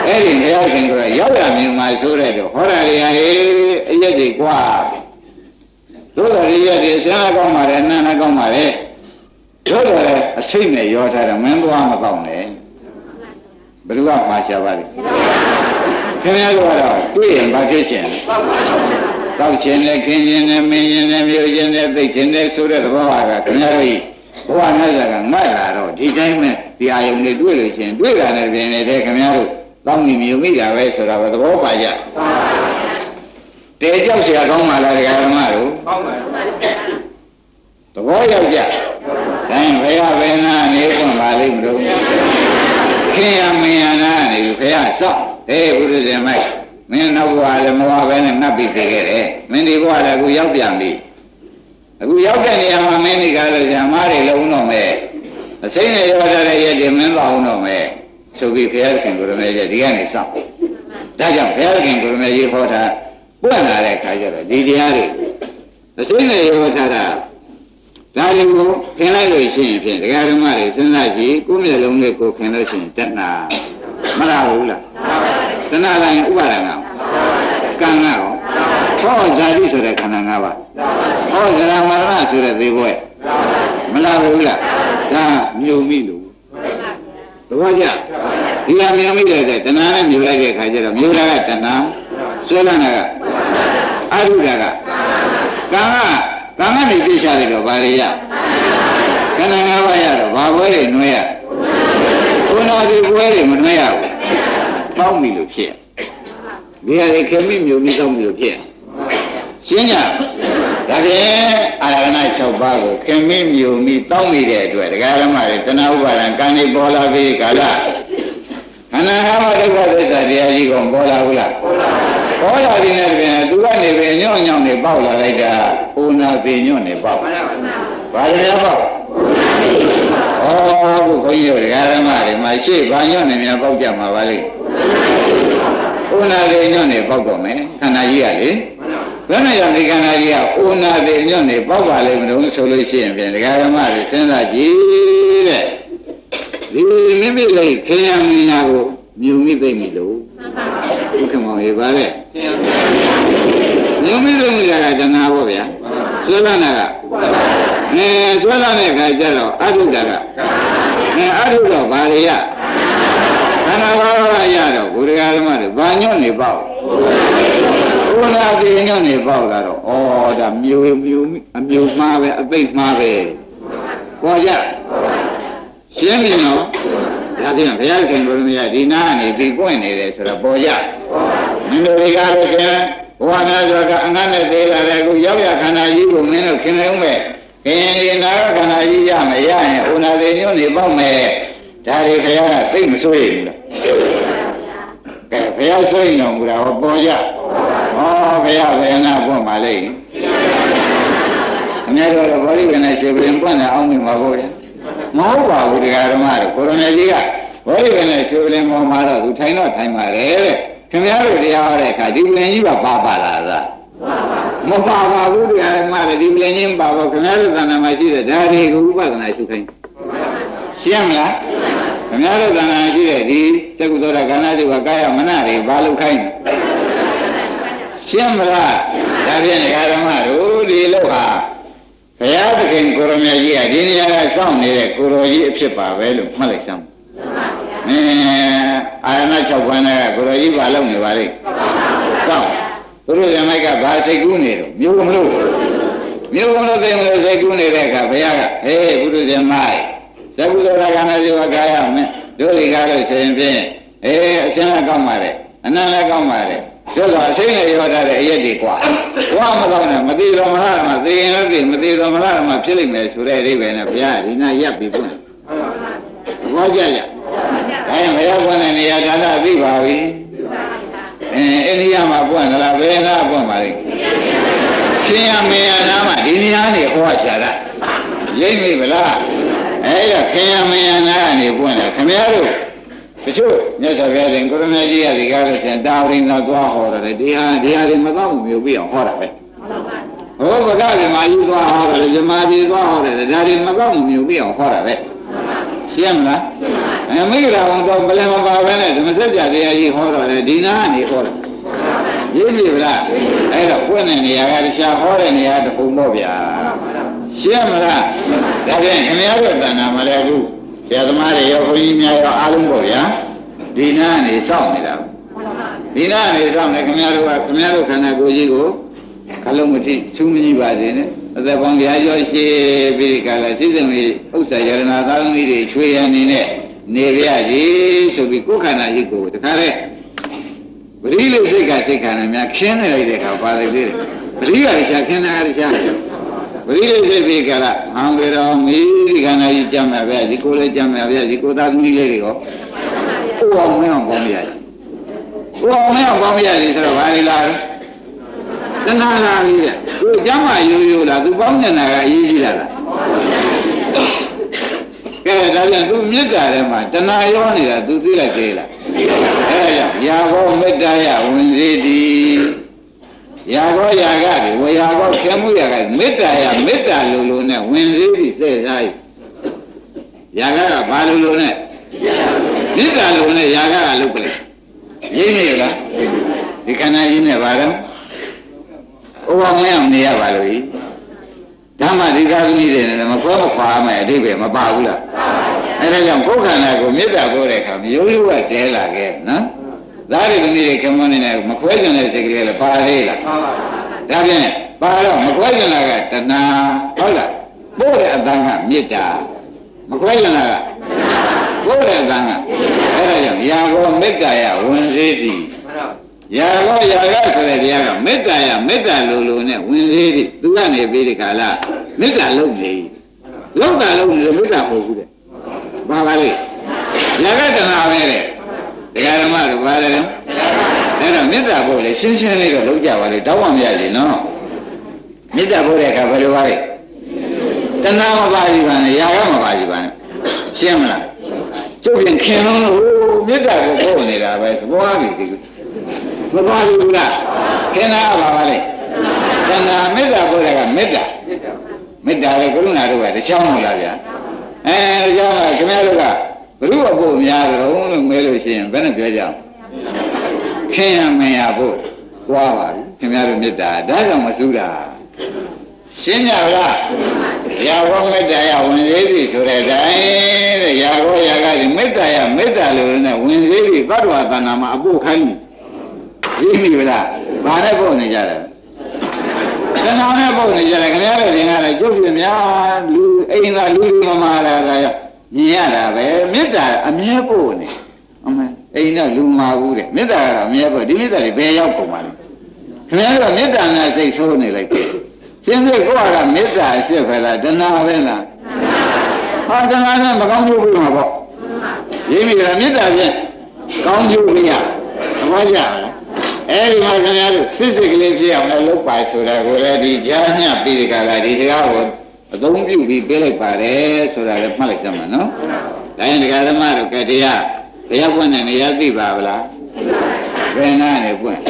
B: အဲ့ဒီဘုရားခင်ကရောက်ရမြင်မှဆိုတဲ့တော့ဟောတာတွေဟာအရက်တွေกว่าသို့တော်ရက်တွေဆင်းရဲကောင်းပါလေနာနာကောင်းပါလေသို့တော်အစိမ့်နဲ့ရောထားတယ်မင်းသွားမကောင်းနဲ့ဘယ်လိုမှရှားပါလိမ့်ခင်ဗျားတို့ကတော့တွေ့ရင်ဘာဖြစ်ရှင်တောက်ခြင်းနဲ့ခင်းခြင်းနဲ့မင်းခြင်းနဲ့မြို့ခြင်းနဲ့သိခြင်းနဲ့ဆိုတဲ့သဘောဟာကခင်ဗျားတို့ဘဝနဲ့ကငတ်လာတော့ဒီတိုင်းမဲ့ဒီအာယုန်တွေတွေ့လို့ရှင်တွေ့တာနဲ့ပြင်နေတဲ့ခင်ဗျားတို့တောင်းနေမြုံမိတာပဲဆိုတာပဲသဘောပါကြတဲကြောက်เสียကောင်းပါလားတရားဓမ္မတို့ကောင်းပါဘူးသဘောရောက်ကြတိုင်းဘုရားဘယ်နာနေခွင့်ပါလိမ့်မလို့ခင်ရမင်းရနာနေဘုရားစောင့်ဘုရားရှင်မိုက်မင်းနောက်ဘဝလည်းမဝပဲနဲ့ငတ်ပြီးခဲ့တယ်မင်းဒီဘဝလည်းအခုရောက်ပြန်ပြီအခုရောက်တဲ့နေရာမှာမင်းဒီကားလို့ဇာမားတွေလုံးတော့မဲ့အစိမ့်နဲ့ရောတဲ့ရက်တွေမင်းတော့အောင်တော့မဲ့ဆိုပြီးဘုရားခင်ကိုရမေကြီးဒီကနေစောင့်ဒါကြောင့်ဘုရားခင်ကိုရမေကြီးဟောတာပွင့်လာတဲ့အခါကျတော့ဒီတရားတွေအစိမ့်နဲ့ရောထားတာဒါတွေကိုခင်လိုက်လို့ရှိရင်ဖြင့်တရားဓမ္မတွေစဉ်းစားကြည့်ကိုယ်မျက်လုံးလေးကိုခင်လို့ရှိရင်တဏှာမလားဘူးလားတဏှာတိုင်းဥပါဒနာကံကရောဟောဇာတိဆိုတဲ့ခန္ဓာ၅ပါးဟောဇရာမရဏဆိုတဲ့သေဘွဲ့မလားဘူးလားဒါမြုံမိလို့သဘောကျဒီဟာမြုံမိတဲ့တဏှာနဲ့မြုံလိုက်တဲ့ခါကျတော့မြုံတာကတဏှာဆွဲလန်းတာကအရုဒ္ဓကကံကနေပြည့်ချတယ်တော့ဗာရရခန္ဓာ၅ပါးရတော့ဘာဘွဲတွေနှွဲရဘုနာဒီဘွဲတွေမနှွဲရဘူးတောင်းပြီလို့ဖြစ်ဒီဟာတွေခေမိမျိုးမျိုးတောင်းပြီလို့ဖြစ်ရှင်းကြဒါဖြင့်အာရဏ6ပါးကိုခေမိမျိုးမျိုးတောင်းပြီးတဲ့အတွက်တရားဓမ္မတွေတဏှာဥပါဒံကံတွေပေါ်လာပြီးကာလခန္ဓာ၅ပါးဒုက္ခသစ္စာတရားကြီးကိုပေါ်လာဘူးလားပေါ်လာတဲ့နဲ့ပြင်သူကနေပဲညောင်းညောင်းနေပေါက်လာလိုက်တာဥနာပေညွန့်နေပေါက်ဘာလဲပေါက်ဩဘုခွန်ကြီးတို့ဓမ္မတွေမှာရှေ့ဘာညွန့်နေများပေါက်ကြမှာပါလိမ့်ဥနာပေညွန့်နေပေါက်တော့မယ်ခန္ဓာကြီးကလေဘယ်နဲ့ကြောင့်ဒီခန္ဓာကြီးကဥနာပေညွန့်နေပေါက်ပါလိမ့်မလို့ဆိုလို့ရှိရင်ပြင်ဓမ္မတွေစဉ်းစားကြည့်တဲ့ဒီမိမိလေးခင်ရမင်းကိုမြုံမိသိမ့်ပြီလို့ဘုခင်မောင်ရေပါလေမြုံမိသိမ့်ပြီကတဏှာပေါ့ဗျာဆွဲလန်းတာကဆွဲလန်းတဲ့ခါကျတော့အထုဒ္ဒကအထုတော့ဘာတွေရခန္ဓာဘာဝရတော့ဘုရားဓမ္မတွေဘာညွန့်နေပေါ့ဘုရားဒီညွန့်နေပေါ့လာတော့ဩဒါမြုံအမြုံမှားပဲအသိမှားပဲပေါ်ကြရှင်းပြီနော်ဒါဖြင့်ဘုရားခင်ကိုရမရဒီနာကနေပြီးပွင့်နေတယ်ဆိုတော့ပေါ်ကြမင်းတို့တွေကလည်းခင်ဘဝနာဆိုကအငတ်နဲ့သေးလာတယ်အခုရောက်ရခန္ဓာကြီးကိုမင်းတို့ခင်နေဦးမဲ့ခင်ရင်နာခန္ဓာကြီးရမရရင်ဥနာသေးညွန့်နေပေါ့မယ်ဒါတွေဘုရားကသိမစိုးရိမ်ဘူးလားကဲဘုရားစိုးရိမ်တော်မူတာဟောပေါ်ကြဟောဘုရားဘယ်နာပွင့်ပါလိမ့်အများတော်ဘောဓိကနဲ့ရှင်ပြင်ပွင့်တယ်အောင်မြင်ပါဖို့မဟုတ်ပါဘူးတရားဓမ္မတို့ကိုရမေကြီးကဘောဓိကနဲ့ရှင်ပြင်ပေါ်မှာတော့သူထိုင်တော့ထိုင်ပါတယ်တဲ့ခင်ဗျားတို့တရားဟောတဲ့အခါဒီပြင်ကြီးပါလားသာမပါပါဘူးတရားဓမ္မတွေဒီပြင်ကြီးမပါဘူးခင်ဗျားတို့သဏ္ဍာန်မှာရှိတဲ့ဒါတွေကိုဥပဒနာရှုခိုင်းရှင်းမလားခင်ဗျားတို့သဏ္ဍာန်ရှိတဲ့ဒီသက္ကုသောတာကဏ္ဍတွေကာယမနတွေဘာလို့ခိုင်းရှင်းမလားဒါဖြင့်တရားဓမ္မတို့ဒီလောက်ဟာဘုရားသခင်ကိုရမေကြီးကဒီနေရာကစောင့်နေတဲ့ကိုရောကြီးအဖြစ်ပါပဲလို့မှတ်လိုက်စမ်းအာရဏ6ပါးနဲ့ကိုရောကြီးဘာလုပ်နေပါလိမ့်စောင့်သူတို့ဇမိုက်ကဘာစိတ်ကူးနေတော့မျိုးမလို့သိမလို့စိတ်ကူးနေတဲ့အခါဘုရားကဟေးဘုရားဇမိုက်သက္ကုသောတာကဏ္ဍဇေဝကာယမယ်တို့ဒီကားလို့ဆိုရင်ဖြင့်အရှင်းလည်းကောင်းပါလေအနန္တလည်းကောင်းပါလေတို့ဆိုအစိမ့်နဲ့ရောထားတဲ့အရက်တွေကွာဘွားမကောင်းနဲ့မသိတော်မလားမှသိရင်လည်းသိမသိတော်မလားမှဖြစ်လိမ့်မယ်ဆိုတဲ့အိဗယ်နဲ့ဘုရားဒီနာရပ်ပြီးပွင့်ဘောကြကြဒါရင်ဘုရားပွင့်တဲ့နေရာဒါနသိပါပြီအိန္ဒိယမှာပွင့်သလားဘယ်နာပွင့်ပါလိမ့်ရှင်ရမေယနာမှာဒီနေရာနေဟောချတာရိမ့်မိဗလားအဲ့ဒါခင်ယမေယနာကနေပွင့်တယ်ခင်ဗျားတို့တချို့မြတ်စွာဘုရားရှင်ကိုရမေကြီးကဒီကားလို့ရှင်တာဝရိန်သာသွားဟောတယ်ဒီဟာတွေမတော့မျိုးပြအောင်ဟောတာပဲဟောဗကဗမာကြီးသွားဟောတယ်ဗမာပြည်သွားဟောတယ်ဒါတွေမတော့မျိုးပြအောင်ဟောတာပဲရှင်းမလားမိဂရာဝန်တော့ဘယ်မှာပါပဲနဲ့ဓမ္မစကြာတရားကြီးဟောတော့လေဒီနာကနေဟောတယ်ရင်းပြီလားအဲ့တော့ပွင့်တဲ့နေရာကတခြားဟောတဲ့နေရာတစ်ခုပေါ့ဗျာရှင်းမလားဒါဖြင့်ခင်ဗျားတို့တဏ္ဍာမလည်းဘူးဆရာသမားတွေရောဘုန်းကြီးများရောအားလုံးပေါ့ဗျာဒီနာကနေစောင့်နေတာဒီနာကနေစောင့်နေခင်ဗျားတို့ခန္ဓာကိုယ်ကြီးကိုခလုံးမထိသူမကြီးပါစေနဲ့အသက်ပေါင်းရာကျော်ရှိပြီးကြလားစိတ်သမီးဥစ္စာယရနာသားသမီးတွေချွေရနေနဲ့နေပြစီဆိုပြီးကိုယ်ခန္ဓာကြီးကိုတခါတည်းပရိလိစိတ်ကစိတ်ခန္ဓာများခင်းနေလိုက်တဲ့အခါပါလေသေးတယ်ပရိကလည်းရှာခင်းတာလည်းရှာပရိလိစိတ်ပြီးကြလားဟောင်းကြတော်မီဒီခန္ဓာကြီးကြမ်းမှာပဲဒီကိုယ်လေးကြမ်းမှာပဲဒီကိုယ်သားသမီးလေးတွေရောဟိုအောင်မင်းအောင်ပေါင်းရည်ဟိုအောင်မင်းအောင်ပေါင်းရည်ဆိုတော့ဘာလဲလားတဏှာလာပြီတဲ့သူကျမ်းမာရိုးရိုးလားသူပေါင်းနေတာကအရေးကြီးလားကဲဒါပြန်သူမေတ္တာထဲမှာတဏှာရောနေတာသူသိလိုက်သေးလားအဲဒါကြောင့်ယာဘောမေတ္တာယဝင်စေသည်ယာဘောယာကတွေဝေယာဘောခဲမှုယာကမေတ္တာယမေတ္တာလိုလိုနဲ့ဝင်စေသည်သိစား၏ယာကဘာလိုလိုနဲ့မေတ္တာလိုနဲ့ယာကလုပ်ပလေရင်းနေလားဒီခန္ဓာကြီးနဲ့ဘာတော့ဥပမာနေရပါလို့ဓမ္မဒီကာသမီးတွေနဲ့မခွဲမခွာမယ်အဓိပ္ပာယ်မပါဘူးလားအဲဒါကြောင့်ကိုယ်ခန္ဓာကိုမေတ္တာပို့တဲ့အခါမျိုးရိုးကတဲလာခဲ့နော်သားတွေသမီးတွေခမန်းနေနဲ့မခွဲကျင်တဲ့စိတ်ကလေးလည်းပါသေးလားဒါဖြင့်ပါတော့မခွဲကျင်တာကတဏှာဟုတ်လားပို့တဲ့အတန်းကမေတ္တာမခွဲကျင်တာကပို့တဲ့အတန်းကအဲဒါကြောင့်ယာကောမေတ္တာယဝင်စေသည်ယာကောယာကဆိုတဲ့တရားကမေတ္တာယမေတ္တာလိုလိုနဲ့ဝင်သေးသည်သူကနေပြီးဒီခါလာမေတ္တာလုံးနေလောက်ကလုံးနေမေတ္တာမဟုတ်ဘူးတဲ့ဘာပါလဲယာကတဏှာပဲတဲ့ဒကာဓမ္မတို့ဘာလဲအဲ့တော့မေတ္တာဖို့လေရှင်းရှင်းလေးတော့လုံးကြပါလေတောင်းပါမရလေနော်မေတ္တာဖို့တဲ့အခါဘယ်လိုပါလဲတဏှာမပါဘူးပါနဲ့ယာကမပါဘူးပါနဲ့ရှင်းမလားကျုပ်ပြင်ခင်လုံးလို့မေတ္တာကိုပို့နေတာပဲသဘောအားဖြင့်ဒီမသွားဘူးလားခင်ဗျားပါပါလေတဏှာမေတ္တာပို့တဲ့ကမေတ္တာလေကရုဏာတို့ကတခြားမဟုတ်လားဗျာအဲကြောင့်ခင်ဗျားတို့ကဘုရုပ်ဖို့များကြတော့လို့မဲလို့ရှိရင်ဘယ်နဲ့ပြောကြအောင်ခင်ရမရဖို့သွားပါပြီခင်ဗျားတို့မေတ္တာဒါကြောင့်မစူးတာရှင်းကြလားရာဂောမေတ္တာယဝင်သေးပြီဆိုတဲ့အတိုင်းတဲ့ရာဂောရာဂဒီမေတ္တာယမေတ္တာလို့နဲ့ဝင်သေးပြီသတ္တဝါတဏ္ဍာမှာအဖို့ခိုင်းပြီရင်းပြီလားဘာနဲ့ပို့နေကြတယ်တဏှာနဲ့ပို့နေကြတယ်ခင်ဗျားတို့တင်ရတယ်ကျုပ်ပြများလူအိမ်သာလူမမာလာတာရောမြင်ရတာပဲမေတ္တာအမြဲပို့နေအမေအိမ်တော့လူမာဘူးတဲ့မေတ္တာကတော့အမြဲပို့ဒီမေတ္တာတွေဘယ်ရောက်ပုံပါလဲခင်ဗျားတို့မေတ္တာနဲ့စိတ်ဆိုးနေလိုက်တယ်ရှင်းစိတ်ကိုယ်ကမေတ္တာအစ်ပဲလားတဏှာပဲလားဟာတဏှာနဲ့မကောင်းကျိုးပြီးမှာပေါ့ရင်းပြီလားမေတ္တာဖြင့်ကောင်းကျိုးပြီးရသဘောကျလားအဲဒီမှာခင်ဗျားတို့စစ်စစ်ကလေးဖြစ်အောင်လည်းလုပ်ပါဆိုတာကိုလည်းဒီကြားညပြီးဒီကလာဒီစကားကိုအသုံးပြုပြီးပြလိုက်ပါတယ်ဆိုတာလည်းမှတ်လိုက်ကြမှာနော်။ဒါရင်ဒကာဓမ္မတို့ကတရားပွင့်တဲ့နေရာသိပါဗလား။ဘယ်နာနေပွင့်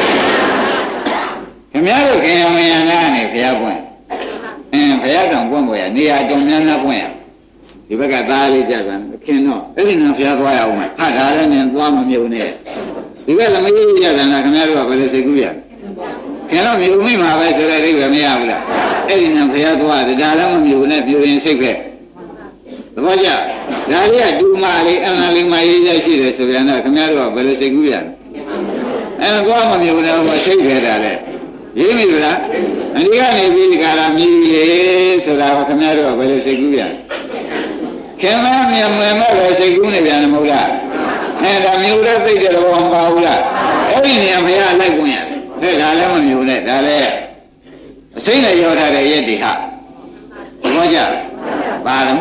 B: ခင်ဗျားတို့ခင်ယမယနာနေဘုရားပွင့်ဘုရားတောင်ပွင့်ပေါ်ရနေရာတုံများများပွင့်ရဒီဘက်ကသားလေးကြကန်ခင်တော့အဲ့ဒီနော်ဘုရားသွားရအောင်မယ်ဟာဒါလည်းနင်သွားမမြုံနဲ့ဒီကသမီးရကြတာခင်ဗျားတို့ကဘယ်လိုသိကူးရခင်တော့မြုံမိမှာပဲဆိုတဲ့အိဗယ်မရဘူးလားအဲ့ဒီနော်ဘုရားသွားတယ်ဒါလည်းမမြုံနဲ့ပြိုရင်စိတ်ပဲသဘောကျဒါလေးကဒူမာလေးအမှန်လေးမရေးရရှိတယ်ဆိုပြန်တော့ခင်ဗျားတို့ကဘယ်လိုသိကူးရအဲ့သွားမမြုံတော့စိတ်ပဲတာလေရင်းပြီလားအဒီကနေပြီးဒီကလာမြည်လေဆိုတာကခင်ဗျားတို့ကဘယ်လိုစိတ်ကူးရခင်ဗျားမြန်မယ်မဲ့ပဲစိတ်ကူးနေပြန်တယ်မဟုတ်လားဒါမျိုးလည်းသိတဲ့ဘောမပါဘူးလားအဲ့ဒီနေရာဘုရားလိုက်ခွင့်ရတယ်ဒါလည်းမမျိုးနဲ့ဒါလည်းအစိမ့်နဲ့ရောထားတဲ့ရက်တိဟာဘောကြပါတော့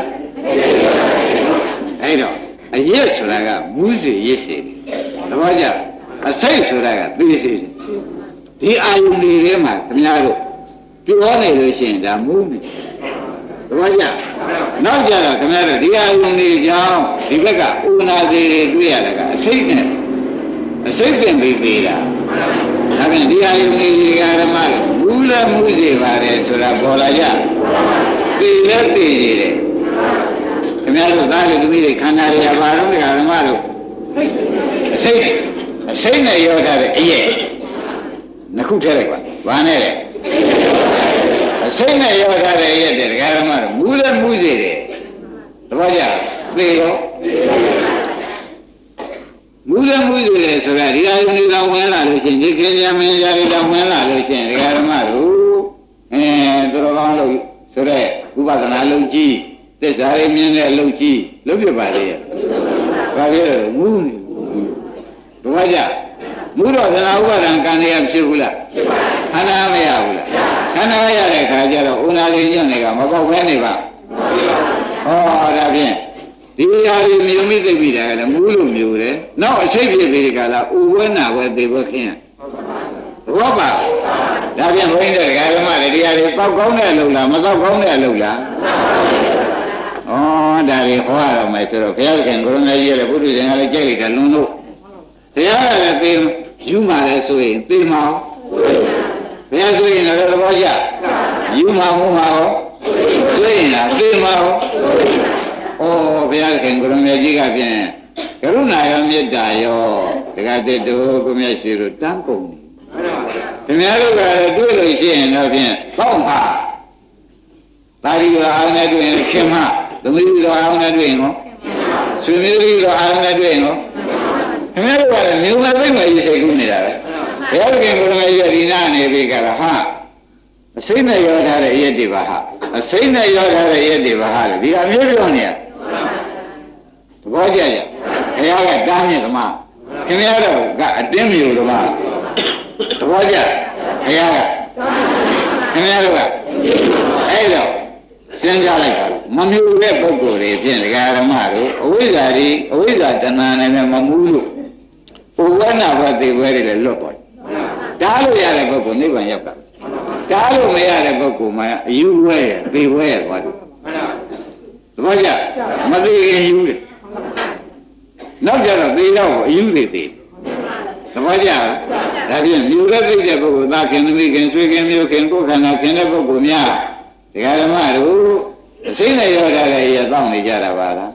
B: အဲ့တော့အရက်ဆိုတာကမူးစေရစ်စေသဘောကြအစိမ့်ဆိုတာကသိစေဒီအာယုန်တွေထဲမှာခင်ဗျားတို့ပြောနေလို့ရှိရင်ဒါမူးနေသဘောကျနောက်ကြတော့ခင်ဗျားတို့ဒီအာယုန်တွေကြောင့်ဒီဘက်ကဥနာသေးတွေတွေ့ရတာကအစိတ်နဲ့အစိတ်ပင်ပြီးသေးတာဒါဖြင့်ဒီအာယုန်တွေကဓမ္မလို့မူးလည်းမူးစေပါတယ်ဆိုတာပေါ်လာကြသိလည်းသိနေတယ်ခင်ခင်ဗျားတို့သားတို့သမီးတွေခန္ဓာတွေကဘာလို့ဓမ္မတို့အစိတ်နဲ့ရောထားတဲ့အရဲ့နှစ်ခုထည့်လိုက်ပါဘာနဲ့လဲအစိတ်နဲ့ရောထားတဲ့အရဲ့တဲ့ဓမ္မတို့မူးလည်းမူးစေတယ်သဘောကျသေရောမူးလည်းမူးစေတယ်ဆိုတာဒီအယုန်တွေကဝင်လာလို့ရှိရင်ဒီကိညာမင်းကြီးတွေကဝင်လာလို့ရှိရင်ဓမ္မတို့သူတော်ကောင်းလို့ဆိုတဲ့ဥပဒနာလုံးကြီးသစ္စာရင်းမြင်တဲ့အလုံးကြီးလုံးပြပါလေဘာဖြစ်လို့မူးနေဘာကြမူးတော့သနာဥပါဒံကံရဖြစ်ဘူးလားဖြစ်ပါဘူးခန္ဓာမရဘူးလားခန္ဓာရတဲ့ခါကျတော့ဥနာလေးညွန့်တွေကမပေါက်ဘဲနေပါဟောဒါဖြင့်ဒီဟာဒီမြုံမိသိပြီတာကလည်းမူးလို့မျိုးတယ်နောက်အချိတ်ဖြစ်ပြီးကလာဥဝဲနာဝဲသေဘခင်းဘောပါဒါဖြင့်ဘုန်းကြီးတို့ဓမ္မတွေတရားတွေပေါက်ကောင်းတဲ့အလုပ်လားမပေါက်ကောင်းတဲ့အလုပ်လားဩဒါတွေဟောရတော့မယ်ဆိုတော့ဘုရားခင်ကိုရမကြီးရဲ့ဘုရားရှင်ကလည်းကြိုက်လိုက်တယ်လွန်လို့ဘုရားကလည်းသိယူမှလည်းဆိုရင်သိမအောင်ဘုရားဆိုရင်လည်းသဘောကျယူမှမဟုတ်ပါဘူးဆိုရင်လားသိမအောင်ဩဘုရားခင်ကိုရမကြီးကဖြင့်ကရုဏာရောမေတ္တာရောဒကာတိတို့ကိုမြတ်ရှိတို့တန်းကုန်ခင်ဗျားတို့ကလည်းတွေ့လို့ရှိရင်တော့ဖြင့်ပေါက်ပါပါဠိတော်အားနဲ့တွေ့ရင်ခင်မသမီးတော်အားနဲ့တွေ့ရင်ဟောဆွေမျိုးကြီးတော်အားနဲ့တွေ့ရင်ဟောခင်ဗျားတို့ကလည်းမြို့မှာသိမှရေးစိတ်ကူးနေတာပဲဘုရားခင်ကိုယ်တော်ရဲ့ဒီနာနေပြီကလားဟာအစိမ့်နဲ့ရောထားတဲ့အရက်တွေပါဟာအစိမ့်နဲ့ရောထားတဲ့အရက်တွေပါဟာလေဒီအမျိုးပြောနေရသဘောကျကြဘုရားကတားမြစ်သမားခင်ဗျားတို့ကအတင်းမျိုးသမားသဘောကျဘုရားကခင်ဗျားတို့ကအဲ့တော့စဉ်းစားလိုက်ပါမမျိုးတဲ့ပုဂ္ဂိုလ်တွေဖြင့်ဒကာဓမ္မတို့အဝိဇ္ဇာတွေအဝိဇ္ဇာတဏှာနဲ့မမူးလို့ဥပ္ပနာဘသေဘွဲတွေလည်းလွတ်သွားတားလို့ရတဲ့ပုဂ္ဂိုလ်နိဗ္ဗာန်ရောက်တာတားလို့မရတဲ့ပုဂ္ဂိုလ်မှာအယူဘွဲရသေဘွဲရသွားတယ်သဘောကျမသေးရင်ယူတယ်နောက်ကြတော့သေတော့အယူတွေသေသဘောကျဒါဖြင့်မြူတဲ့သိတဲ့ပုဂ္ဂိုလ်သာခင်သမီးခင်ဆွေခင်မျိုးခင်ကိုယ်ခန္ဓာခင်တဲ့ပုဂ္ဂိုလ်များဒကာဓမ္မတို့အစိမ့်နဲ့ရောထားတဲ့ရတောင်းနေကြတာပါလား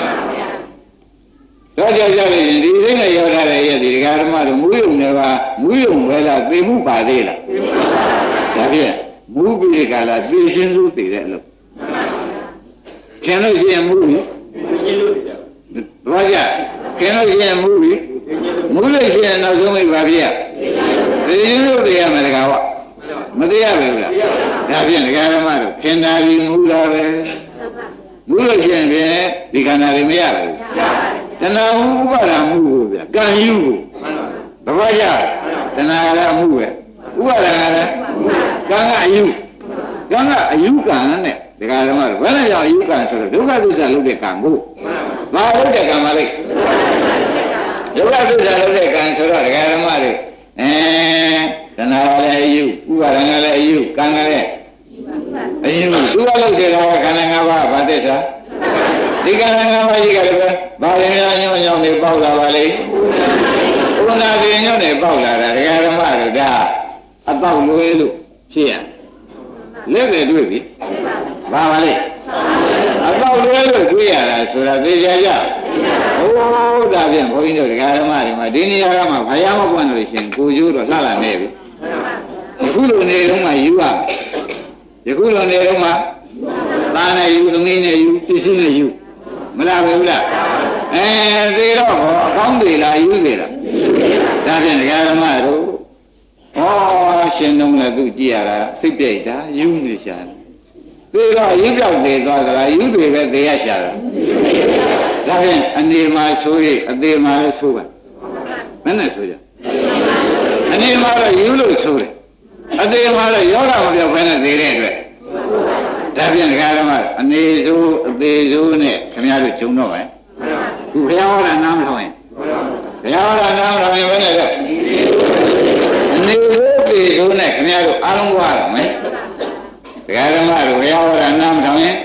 B: တော့ကြောက်ကြလို့ရင်ဒီစိမ့်နဲ့ရောထားတဲ့ရဒီဒကာဓမ္မတို့မူးယုံနေပါမူးယုံပဲလားသိမှုပါသေးလားဒါဖြင့်မူးပြီးကလာသိရှင်းလို့သိတဲ့အလုပ်ခင်လို့ရှိရင်မူးပြီဘာကြခင်လို့ရှိရင်မူးပြီမူးလို့ရှိရင်နောက်ဆုံးမိပါဗျာသိရှင်းလို့သိရမယ်ဒကာဝမသိရဘူးလားဒါဖြင့်ဒကာဓမ္မတို့ခင်တာပြီးမူးတာပဲမူးလို့ရှိရင်ဖြင့်ဒီခန္ဓာတွေမရဘူးတဏှာဥပါဒမှုကိုဗျာကံယူကိုသဘောကျတဏှာကလည်းမှုပဲဥပါဒကလည်းကံကအယူကံကအယူကံနဲ့ဒကာဓမ္မတို့ဘယ်နဲ့ကြောင့်အယူကံဆိုတော့ဒုက္ခသစ္စာလုပ်တဲ့ကံကိုဘာလုပ်တဲ့ကံမလဲဒုက္ခသစ္စာလုပ်တဲ့ကံဆိုတော့ဒကာဓမ္မတွေတဏှာလည်းအယူဥပါဒကလည်းအယူကံကလည်းအယူသူကလုပ်တဲ့ကခန္ဓာ၅ပါးဘာသစ္စာဒီကံ၅ပါးကြီးကလည်းဘာလဲညောင်းညောင်းနေပေါက်လာပါလေဥနာတိညောင်းနေပေါက်လာတာဒကာဓမ္မတို့ဒါအပေါက်လွဲလို့ဖြစ်ရလက်တွေတွေ့ပြီဘာပါလဲအပေါက်လွဲလို့တွေ့ရတာဆိုတာသိကြကြဟိုးဒါဖြင့်ဘုန်းကြီးတို့ဒကာဓမ္မတွေမှာဒီနေရာကမှဘုရားမပွင့်လို့ရှင်ကိုကျိုးတော့လှလာနေပြီယခုလိုနေတော့မှယူရယခုလိုနေတော့မှသားနဲ့ယူသမီးနဲ့ယူပစ္စည်းနဲ့ယူမလားဘူးလားသေတော့ဟောအကောင်းသေးလားယူသေးလားဒါဖြင့်ဒကာဓမ္မတို့ဟောရှင်တုံးလည်းသူကြည့်ရတာစိတ်ပြိုက်တာယူနေရှာသေတော့ယူပြောက်သေးသွားသလားယူသေးပဲသေရရှာတာဒါဖြင့်အနေမှာဆိုရအသေးမှာလည်းဆိုပါမနဲ့ဆိုကြအနေမှာတော့ယူလို့ဆိုတယ်အသေးမှာတော့ယောဂမပြောက်ဘဲနဲ့သေတဲ့အတွက်ဒါဖြင့်ဒကာဓမ္မအနေဆိုးအသေးဆိုးနဲ့ခင်ဗျားတို့ဂျုံတော့ပဲခုဘုရားဟောတာနားမထောင်ရင်ဘုရားဟောတာနားမထောင်ရင်ဘယ်နဲ့တော့အနေဆိုးအသေးဆိုးနဲ့ခင်ဗျားတို့အားလုံးကြွားရမယ်ဒကာဓမ္မတို့ဘုရားဟောတာနားမထောင်ရင်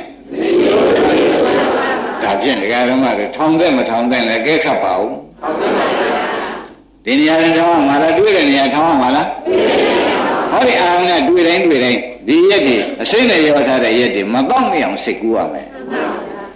B: ဒါဖြင့်ဒကာဓမ္မတို့ထောင်တဲ့မထောင်တဲ့လည်းကဲခတ်ပါဦးဒီနေရာနဲ့ထောင်မှာလားတွေ့တဲ့နေရာထောင်မှာလားဟောဒီအာရုံနဲ့တွေ့တိုင်းဒီရက်တွေအစိမ့်နဲ့ရောထားတဲ့ရက်တွေမပေါက်မအောင်စိတ်ကူးရမယ်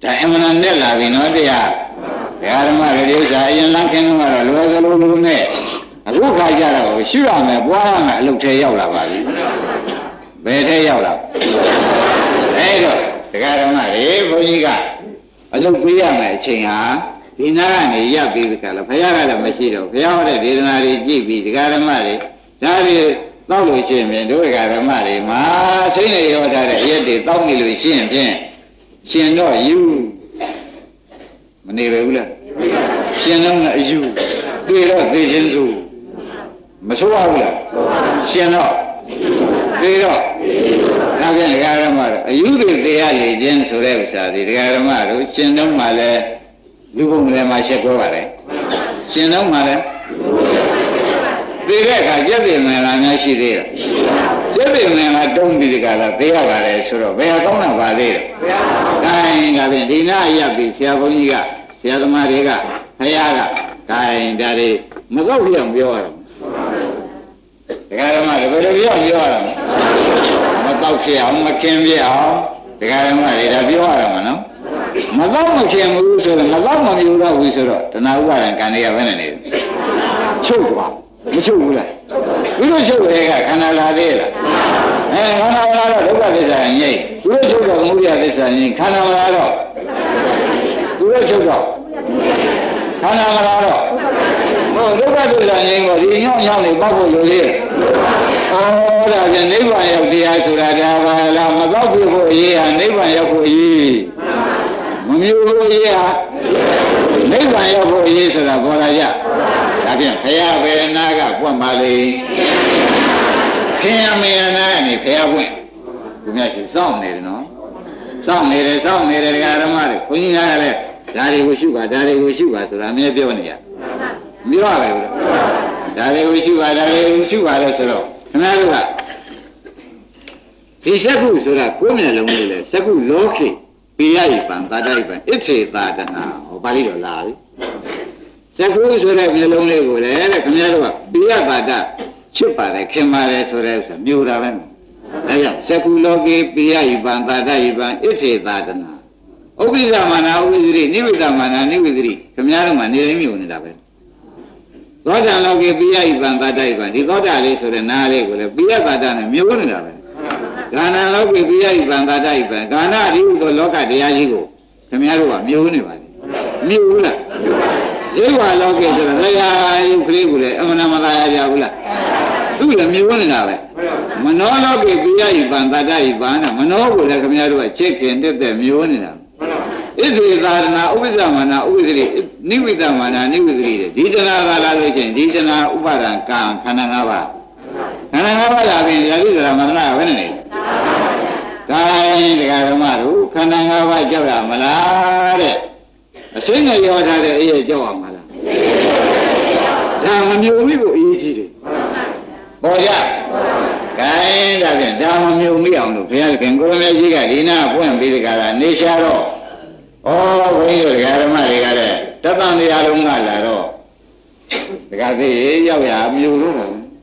B: ဒါအမှန်နဲ့လာပြီနော်တရားဓမ္မတွေဒီဥစ္စာအရင်လမ်းခင်းတော့လွယ်သလိုလိုနဲ့အခုခါကြတော့ရှုရမယ်ပွားရမယ်အလုပ်ထဲရောက်လာပါပြီဘယ်ထဲရောက်လာအဲ့တော့တရားဓမ္မတွေဘုန်းကြီးကအလုပ်ပေးရမယ်အချိန်ဟာဒီနာကနေရပ်ပြီးကြလားဘုရားကလည်းမရှိတော့ဘုရားဟောတဲ့ဒေသနာတွေကြည့်ပြီးတရားဓမ္မတွေဒါတွေတောက်လို့ရှိရင်တို့တရားဓမ္မတွေမှာစိတ်နဲ့ရောထားတဲ့အရက်တွေတောက်နေလို့ရှိရင်ဖြင့်ရှင်တော့ယူမနေပဲဘူးလားရှင်တော့အယူပြေတော့သိချင်းစုမဆိုးပါဘူးလားရှင်တော့ပြေတော့ဒါပြန်တရားဓမ္မတော့အယူတွေတရားလေခြင်းဆိုတဲ့ဥစ္စာဒီတရားဓမ္မတို့ရှင်တော့မှလည်းလူပုံလည်းမှရှက်ပြောပါတယ်ရှင်တော့မှလည်းသိတဲ့အခါကျက်ပြင်းမလားများရှိသေးတယ်ကျက်ပြင်းမလားတုံးပြီးဒီကလာသိရပါတယ်ဆိုတော့ဘယ်ဟာကောင်းတာပါသေးတယ်ဒါရင်ဒါဖြင့်ဒီနာရပ်ပြီးဆရာဘုန်းကြီးကဆရာသမားတွေကဖယားကဒါရင်ဒါတွေမကောက်ပြအောင်ပြောရတော့တရားဓမ္မတွေဘယ်လိုပြောရတော့မကောက်ဖြစ်အောင်မခင်ပြအောင်တရားဓမ္မတွေဒါပြောရတော့မှာနော်မကောက်မခင်ဘူးဆိုတော့မကောက်မမြူတော့ဘူးဆိုတော့တဏှာဥပါဒံကံတွေကဘယ်နဲ့နေချုပ်သွားမချုပ်ဘူးလားသူတို့ချုပ်တဲ့ကခန္ဓာလာသေးလားခန္ဓာလာတော့ဒုက္ခသစ္စာညိတ်သူတို့ချုပ်တော့သမုဒယသစ္စာညိတ်ခန္ဓာလာတော့သူတို့ချုပ်တော့ခန္ဓာလာတော့ဟောဒုက္ခသစ္စာညိတ်ကိုဒီညောင်းနေပောက်ဖို့လိုသေးတယ်ဩဒါပြန်နိဗ္ဗာန်ရောက်တရားဆိုတာဒါပါလားမတော့ပြဖို့အရေးဟာနိဗ္ဗာန်ရောက်ဖို့အရေးမမျိုးဖို့အရေးဟာနိဗ္ဗာန်ရောက်ဖို့အရေးဆိုတာပေါ်လာကြဒါဖြင့်ဘုရားဘယ်နာကပွတ်ပါလေခင်ရမေနာကနေဘုရားပွင့်သူများရှိစောင့်နေတယ်နော်စောင့်နေတယ်တရားဓမ္မတွေဘုန်းကြီးကလည်းဒါတွေကိုရှုပါဆိုတာအမြဲပြောနေရပြောရပဲဘူးလားဒါတွေကိုရှုပါလို့ဆိုတော့ခင်ဗျားတို့ကဒီစက္ခုဆိုတာကိုယ်မျက်လုံးလေးလေစက္ခုလောကိပိယိပံသာတိပံဣထေသာတနာဟောပါဠိတော်လာပြီစက္ခုဆိုတဲ့မျိုးလုံးလေးကိုလည်းတဲ့ခင်ဗျားတို့ကပိယပါဒချစ်ပါတယ်ခင်ပါတယ်ဆိုတဲ့ဥစ္စာမျိုးတာပဲအဲကြောင့်စက္ခုလောကေပိယိပံသာတိပံဣထေသာတနာဥပ္ပိသမာနာဥပ္ပိသရိနိဝိတမာနာနိဝိသရိခင်ဗျားတို့မှနေရင်းမျိုးနေတာပဲသောတာလောကေပိယိပံသာတိပံဒီသောတာလေးဆိုတဲ့နားလေးကိုလည်းပိယပါဒနဲ့မျိုးနေတာပဲဂာဏလောကေပိယိပံသာတိပံဂာဏဒီဥသောလောကတရားကြီးကိုခင်ဗျားတို့ကမျိုးနေပါလေမျိုးဘူးလားဇေဝလောကေဆိုတော့တရားယုတ်ကလေးကိုလည်းအမှန်မသာရကြဘူးလားသူလည်းမျိုးနေတာပဲမနောလောကေပိယိပံသာတိပံနဲ့မနောကိုလည်းခင်ဗျားတို့ကချစ်ခင်တဲ့မျိုးနေတာဣသေသာရဏဥပ္ပဇ္ဇမာနာဥပ္ပဇ္ဇရိနိဝိတမာနာနိဝိသရိတဲ့ဒီတနာကလာလို့ချင်းဒီတနာဥပါဒံကံခန္ဓာ၅ပါးလာပြီးယာတိသရမရဏဘယ်နဲ့လဲဒါရင်တရားဓမ္မတို့ခန္ဓာ၅ပါးကြောက်ရမလားတဲ့အစိမ့်နဲ့ရောထားတဲ့အရေးကြောက်ရမလားဒါမမြုံမိဖို့အရေးကြီးတယ်ပေါ်ကြခိုင်းဒါဖြင့်ဒါမမြုံမိအောင်လို့ဘုရားခင်ကိုရမေကြီးကဒီနာပွင့်ပြီးဒီကလာနေရှာတော့ဩဘုန်းကြီးတို့ဓမ္မတွေကလည်းတသံတရားလုံးကလာတော့ဒကာသေးရောက်ရမြူလို့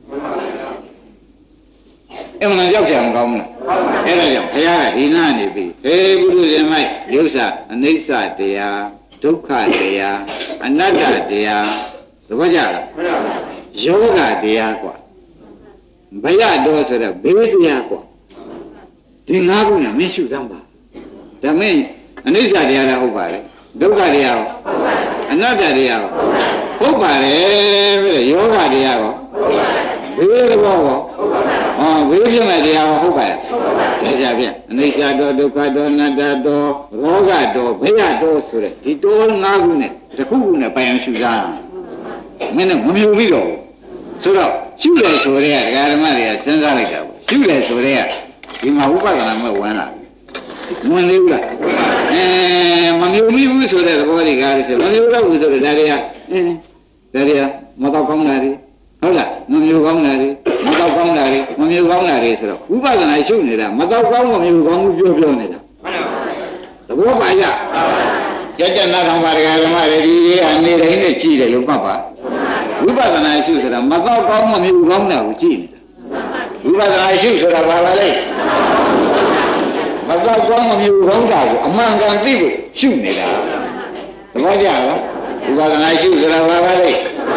B: အမှန်ကြောက်ကြမကောင်းဘူးအဲ့ဒါကြောင့်ဘုရားကဒီနာနေပြီဟေးပုရုဇဉ်မိုက်ယုစ္စာအနိစ္စတရားဒုက္ခတရားအနတ္တတရားသဘောကျလားယောဂတရားกว่าဘယတော်ဆိုတော့ဘေးတရားกว่าဒီ၅ခုနဲ့မင်းရှုသမ်းပါဒါမင်းအနိစ္စတရားလည်းဟုတ်ပါလေဒုက္ခတရားရောအနတ္တတရားရောဟုတ်ပါတယ်ပဲယောဂတရားရောဘေးသဘောရောဘေးပြမဲ့တရားရောဟုတ်ပါရဲ့ဒါကြဖြင့်အနိစ္စတော်ဒုက္ခတော်အနတ္တတော်ရောဂတော်ဘယတော်ဆိုတဲ့ဒီတော်၅ခုနဲ့တစ်ခုခုနဲ့ပိုင်အောင်ရှုစားမင်းတို့မမြုံပြီးတော့ဆိုတော့ရှုတယ်ဆိုတဲ့ကဒကာဓမ္မတွေကစဉ်းစားလိုက်တာပေါ့ရှုတယ်ဆိုတဲ့ကဒီမှာဥပဒနာမဲ့ဝင်လာဝင်သေးဘူးလားမမြုံမိဘူးဆိုတဲ့သဘောတွေကလည်းဆိုမမြုံတော့ဘူးဆိုတော့ဒါတွေကမတော့ကောင်းတာတွေဟုတ်လားမမြုံကောင်းတာတွေမတော့ကောင်းတာတွေမမြုံကောင်းတာတွေဆိုတော့ဥပဒနာရှုနေတာမတော့ကောင်းမမြုံကောင်းဘူးပြောနေတာသဘောပါရကြကြနာတော်ပါဒကာဓမ္မတွေဒီအနေတိုင်းနဲ့ကြည့်တယ်လို့မှတ်ပါဝိပဿနာရှုဆိုတာမတော့ကောင်းမမြုံကောင်းတာကိုကြည့်နေတာဝိပဿနာရှုဆိုတာဘာပါလဲမသောက်ကောင်းမမျိုးကောင်းတာကိုအမှန်ကန်သိဖို့ရှုနေတာသဘောကျလားဥပါဒနာရှုဆိုတာဘာပါလဲ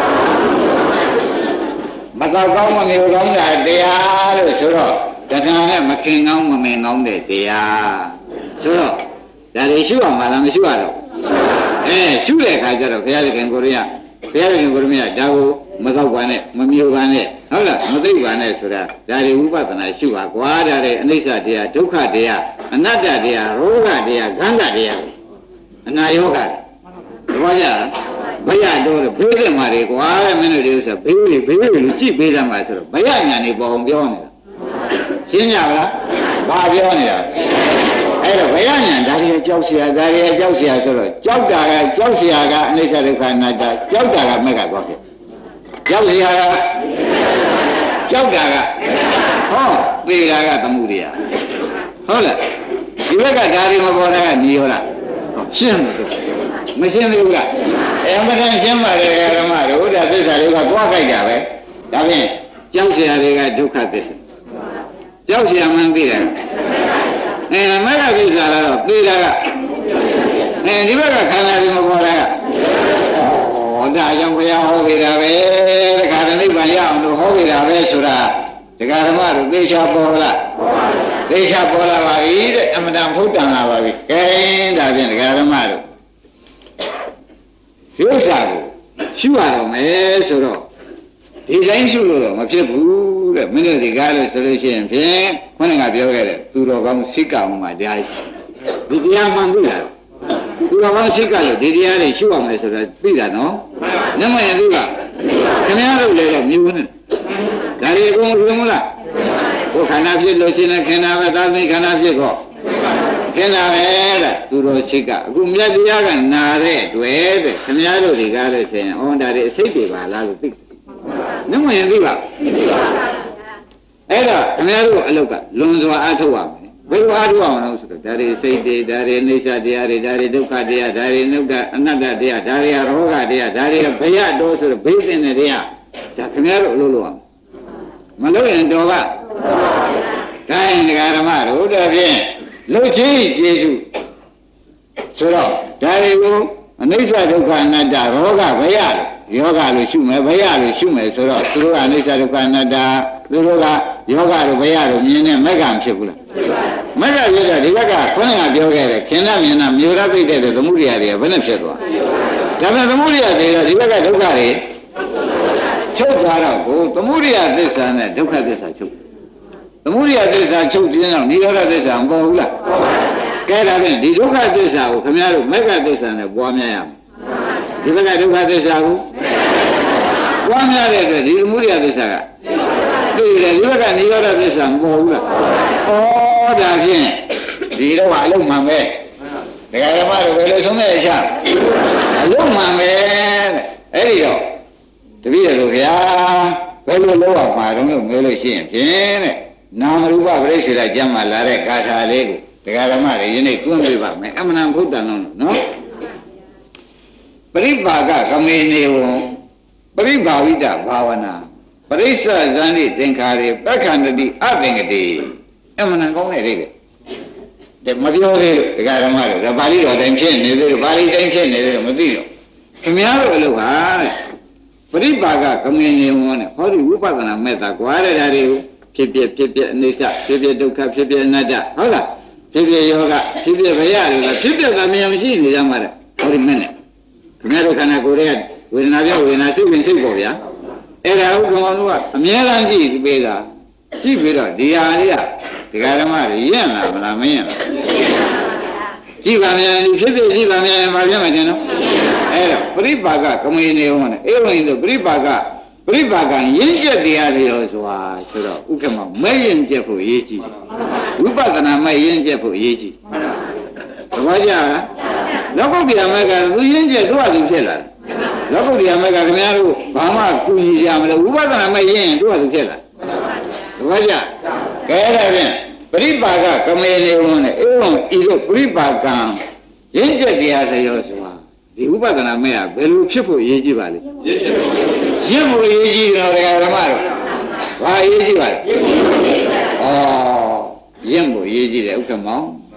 B: မသောက်ကောင်းမမျိုးကောင်းတာတရားလို့ဆိုတော့တဏှာနဲ့မခင်ကောင်းမမင်ကောင်းတဲ့တရားဆိုတော့ဒါတွေရှုအောင်မလားမရှုရတော့ရှုတဲ့အခါကျတော့ဘုရားသခင်ကိုရဘုရားသခင်ကိုရမြတ်ဒါကိုမသောက်ပါနဲ့မမျိုးပါနဲ့ဟုတ်လားမသိပါနဲ့ဆိုတာဒါတွေဝိပဿနာရှုပါကွာဒါတွေအနိစ္စတရားဒုက္ခတရားအနတ္တတရားရောဂတရားခန္ဓာတရားအနာယောဂသဘောကျလားဘယတော့ဘေးတဲ့မှာတွေကွာမင်းတို့တွေဆိုဘေးလူကြည့်ပေးသမှာဆိုတော့ဘယညာနေပေါ်အောင်ပြောနေတာရှင်းကြပါလားဘာပြောနေတာအဲ့တော့ဘယညာဒါတွေကြောက်เสียဒါတွေကြောက်เสียဆိုတော့ကြောက်တာကကြောက်เสียကအနိစ္စဒုက္ခအနတ္တကြောက်တာကမက်ကသွားဖြစ်ကြောက်เสียကကြောက်တာကဟောပေတာကသမှုတရားဟုတ်လားဒီဘက်ကဒါတွေမပေါ်တာကညီရောလားရှင်းမရှင်းသေးဘူးလားမတန်ရှင်းပါလေဓမ္မတို့ဒါသစ္စာတွေကတွားကြိုက်တာပဲဒါဖြင့်ကြောက်เสียတွေကဒုက္ခသစ္စာကြောက်เสียမှန်းသိတယ်မက်ကသစ္စာကတော့သိတာကဒီဘက်ကခန္ဓာတွေမပေါ်တာကဒါကြောင့်ဘုရားဟောခဲ့တာပဲတခါတည်းဗာရအောင်လို့ဟောခဲ့တာပဲဆိုတာဒကာဓမ္မတို့သေချာပေါ်လားသေချာပေါ်လာပါပြီတဲ့အမတန်ဖုတ်တန်လာပါပြီကဲဒါဖြင့်ဒကာဓမ္မတို့ရုပ်စာကိုရှုရတော့မယ်ဆိုတော့ဒီတိုင်းရှုလို့တော့မဖြစ်ဘူးတဲ့မင်းတို့ဒီကားလို့ဆိုလို့ရှိရင်ဖြင့်ခေါင်းကပြောခဲ့တဲ့သူတော်ကောင်းစိတ်ကောင်းမှတရားဒီတရားမှန်ပြီလားသူတော်ကောင်းစိတ်ကလို့ဒီတရားလေးရှုရမယ်ဆိုတာသိတာနော်နမယသိပါခင်ဗျားတို့လည်းတော့မျိုးနဲ့ဒါရီအကုန်လုံးမလားဘုခန္ဓာဖြစ်လို့ရှိရင်ခန္ဓာပဲသာသိခန္ဓာဖြစ်တော့ခန္ဓာပဲတဲ့သူတော်စိတ်ကအခုမြတ်တရားကနာတဲ့တွေ့တဲ့ခင်ဗျားတို့ဒီကားလို့ဆိုရင်ဩဒါတွေအစိတ်တွေပါလားလို့သိနမယသိပါအဲ့တော့ခင်ဗျားတို့အလုတ်ကလွန်စွာအားထုတ်ရမယ်ဘယ်လိုအားထုတ်အောင်လို့ဆိုတော့ဒါတွေစိတ်တွေဒါတွေအိဋ္ဌတရားတွေဒါတွေဒုက္ခတရားဒါတွေနုဒ္ဒအနတ္တတရားဒါတွေရောဂတရားဒါတွေဘယတော်ဆိုတော့ဘေးတင်တဲ့တရားဒါခင်ဗျားတို့အလုပ်လုပ်အောင်မလုပ်ရင်တော်ပါဒါရင်ဒကာဓမ္မတို့တဖြင့်လှုပ်ချင်းကျေစုဆိုတော့ဒါတွေကိုအနိစ္စဒုက္ခအနတ္တရောဂဘယယောဂလို့ရှုမယ်ဘယလို့ရှုမယ်ဆိုတော့သူတို့ကအနိစ္စဒုက္ခအနတ္တသူတို့ကယောဂတို့ဘယတို့မြင်တဲ့မက္ကံဖြစ်ဘူးလားမက္ကဖြစ်တာဒီဘက်ကခေါင်းကပြောခဲ့တယ်ခင်ဗျမြင်တာမြေရပိတ်တဲ့သမုဒိယတွေကဘယ်နဲ့ဖြစ်သွားဒါပေမဲ့သမုဒိယတွေတော့ဒီဘက်ကဒုက္ခတွေချုပ်သွားတော့ကိုသမုဒိယသစ္စာနဲ့ဒုက္ခသစ္စာချုပ်သမုဒိယသစ္စာချုပ်ပြင်းတော့နိရောဓသစ္စာမပေါ်ဘူးလားကဲဒါဖြင့်ဒီဒုက္ခသစ္စာကိုခင်ဗျားတို့မက္ကသစ္စာနဲ့ပွားများရမယ်ဒီဘက်ကဒုက္ခသစ္စာကိုပွားများတဲ့အတွက်ဒီသမုဒိယသစ္စာကသိတယ်ဒီဘက်ကနိရောဓသစ္စာမပေါ်ဘူးလားဩဒါဖြင့်ဒီတော့အလုံးမှန်ပဲဒကာဓမ္မတို့ဘယ်လိုဆုံးမဲ့ချအလုံးမှန်ပဲတဲ့အဲ့ဒီတော့တပည့်တော်ဗျာဘယ်လိုလုပ်အောင်မှာတော့လို့မေးလို့ရှိရင်ဖြင့်တဲ့နာမရူပပရိစ္ဆေဒကျမ်းမှာလာတဲ့ဂါထာလေးကိုဒကာဓမ္မတွေယနေ့တွန်းပြပါမယ်အမှန်ဘုဒ္ဓံလုံးနော်ပရိပါကကမေနေဝံပရိဘာဝိတဘာဝနာပရိစ္ဆဇန္တိသင်္ခါရေပက္ခန္တိအသင်္ကတိအမှန်ကောင်းတဲ့အိဗယ်တဲ့မပြောသေးလို့ဒကာဓမ္မတို့ဒါပါဠိတော်တိုင်းဖြစ်နေသေးတယ်ပါဠိတိုင်းဖြစ်နေသေးတယ်မသိတော့ခင်ဗျားတို့အလုပ်ဟာတဲ့ပရိပါကကမေနေဝံနဲ့ဟောဒီဝိပဿနာမဲ့တာကွာတဲ့ဓာတွေကိုဖြစ်အနိစ္စဖြစ်ဒုက္ခဖြစ်အနတ္တဟုတ်လားဖြစ်ယောဂဖြစ်ဘယလို့ဖြစ်တာမြင်မရှိနေကြမှာတဲ့ဟောဒီမဲ့နဲ့ခင်ဗျားတို့ခန္ဓာကိုယ်ရဲ့ဝေဒနာပြောဝေဒနာစိတ်ဝင်စိတ်ပေါ့ဗျာအဲ့ဒါဥက္ကမတို့ကအမြဲတမ်းကြည့်ပေးတာကြည့်ပြီးတော့ဒီဟာလေးကဒကာဓမ္မတွေရင့်လာမလားမရင့်လားကြည့်ပါမြန်ဖြစ်ကြည့်ပါမြန်ဘာဖြစ်မှတင်တော့အဲ့တော့ပရိပါကကမေနေဟောနဲ့အဲ့ဝင်ဆိုပရိပါကရင့်ကျက်တရားတွေရောဆိုတာဆိုတော့ဥက္ကမမဲ့ရင့်ကျက်ဖို့အရေးကြီးတယ်ဝိပဿနာမဲ့ရင့်ကျက်ဖို့အရေးကြီးသဘောကျလားလောကုတ္တရာမဲ့ကသူရင့်ကျက်တို့ကသူဖြစ်လာတယ်လောကုတ္တရာမဲ့ကခင်ဗျားတို့ဘာမှကူညီကြမလို့ဝိပဿနာမဲ့ရင့်တို့ကသူဖြစ်လာသဘောကျကဲဒါဖြင့်ပရိပါကကမေနေဝန်းနဲ့အေဝံဤတို့ပရိပါကံရင့်ကျက်တရားတွေရောဆိုတာဒီဥပဒနာမဲ့ကဘယ်လိုဖြစ်ဖို့အရေးကြီးပါလဲရင့်ဖို့အရေးကြီးတယ်ဓမ္မတို့ဘာအရေးကြီးပါလဲရင့်ဖို့အရေးကြီးတယ်ဥက္ကမောင်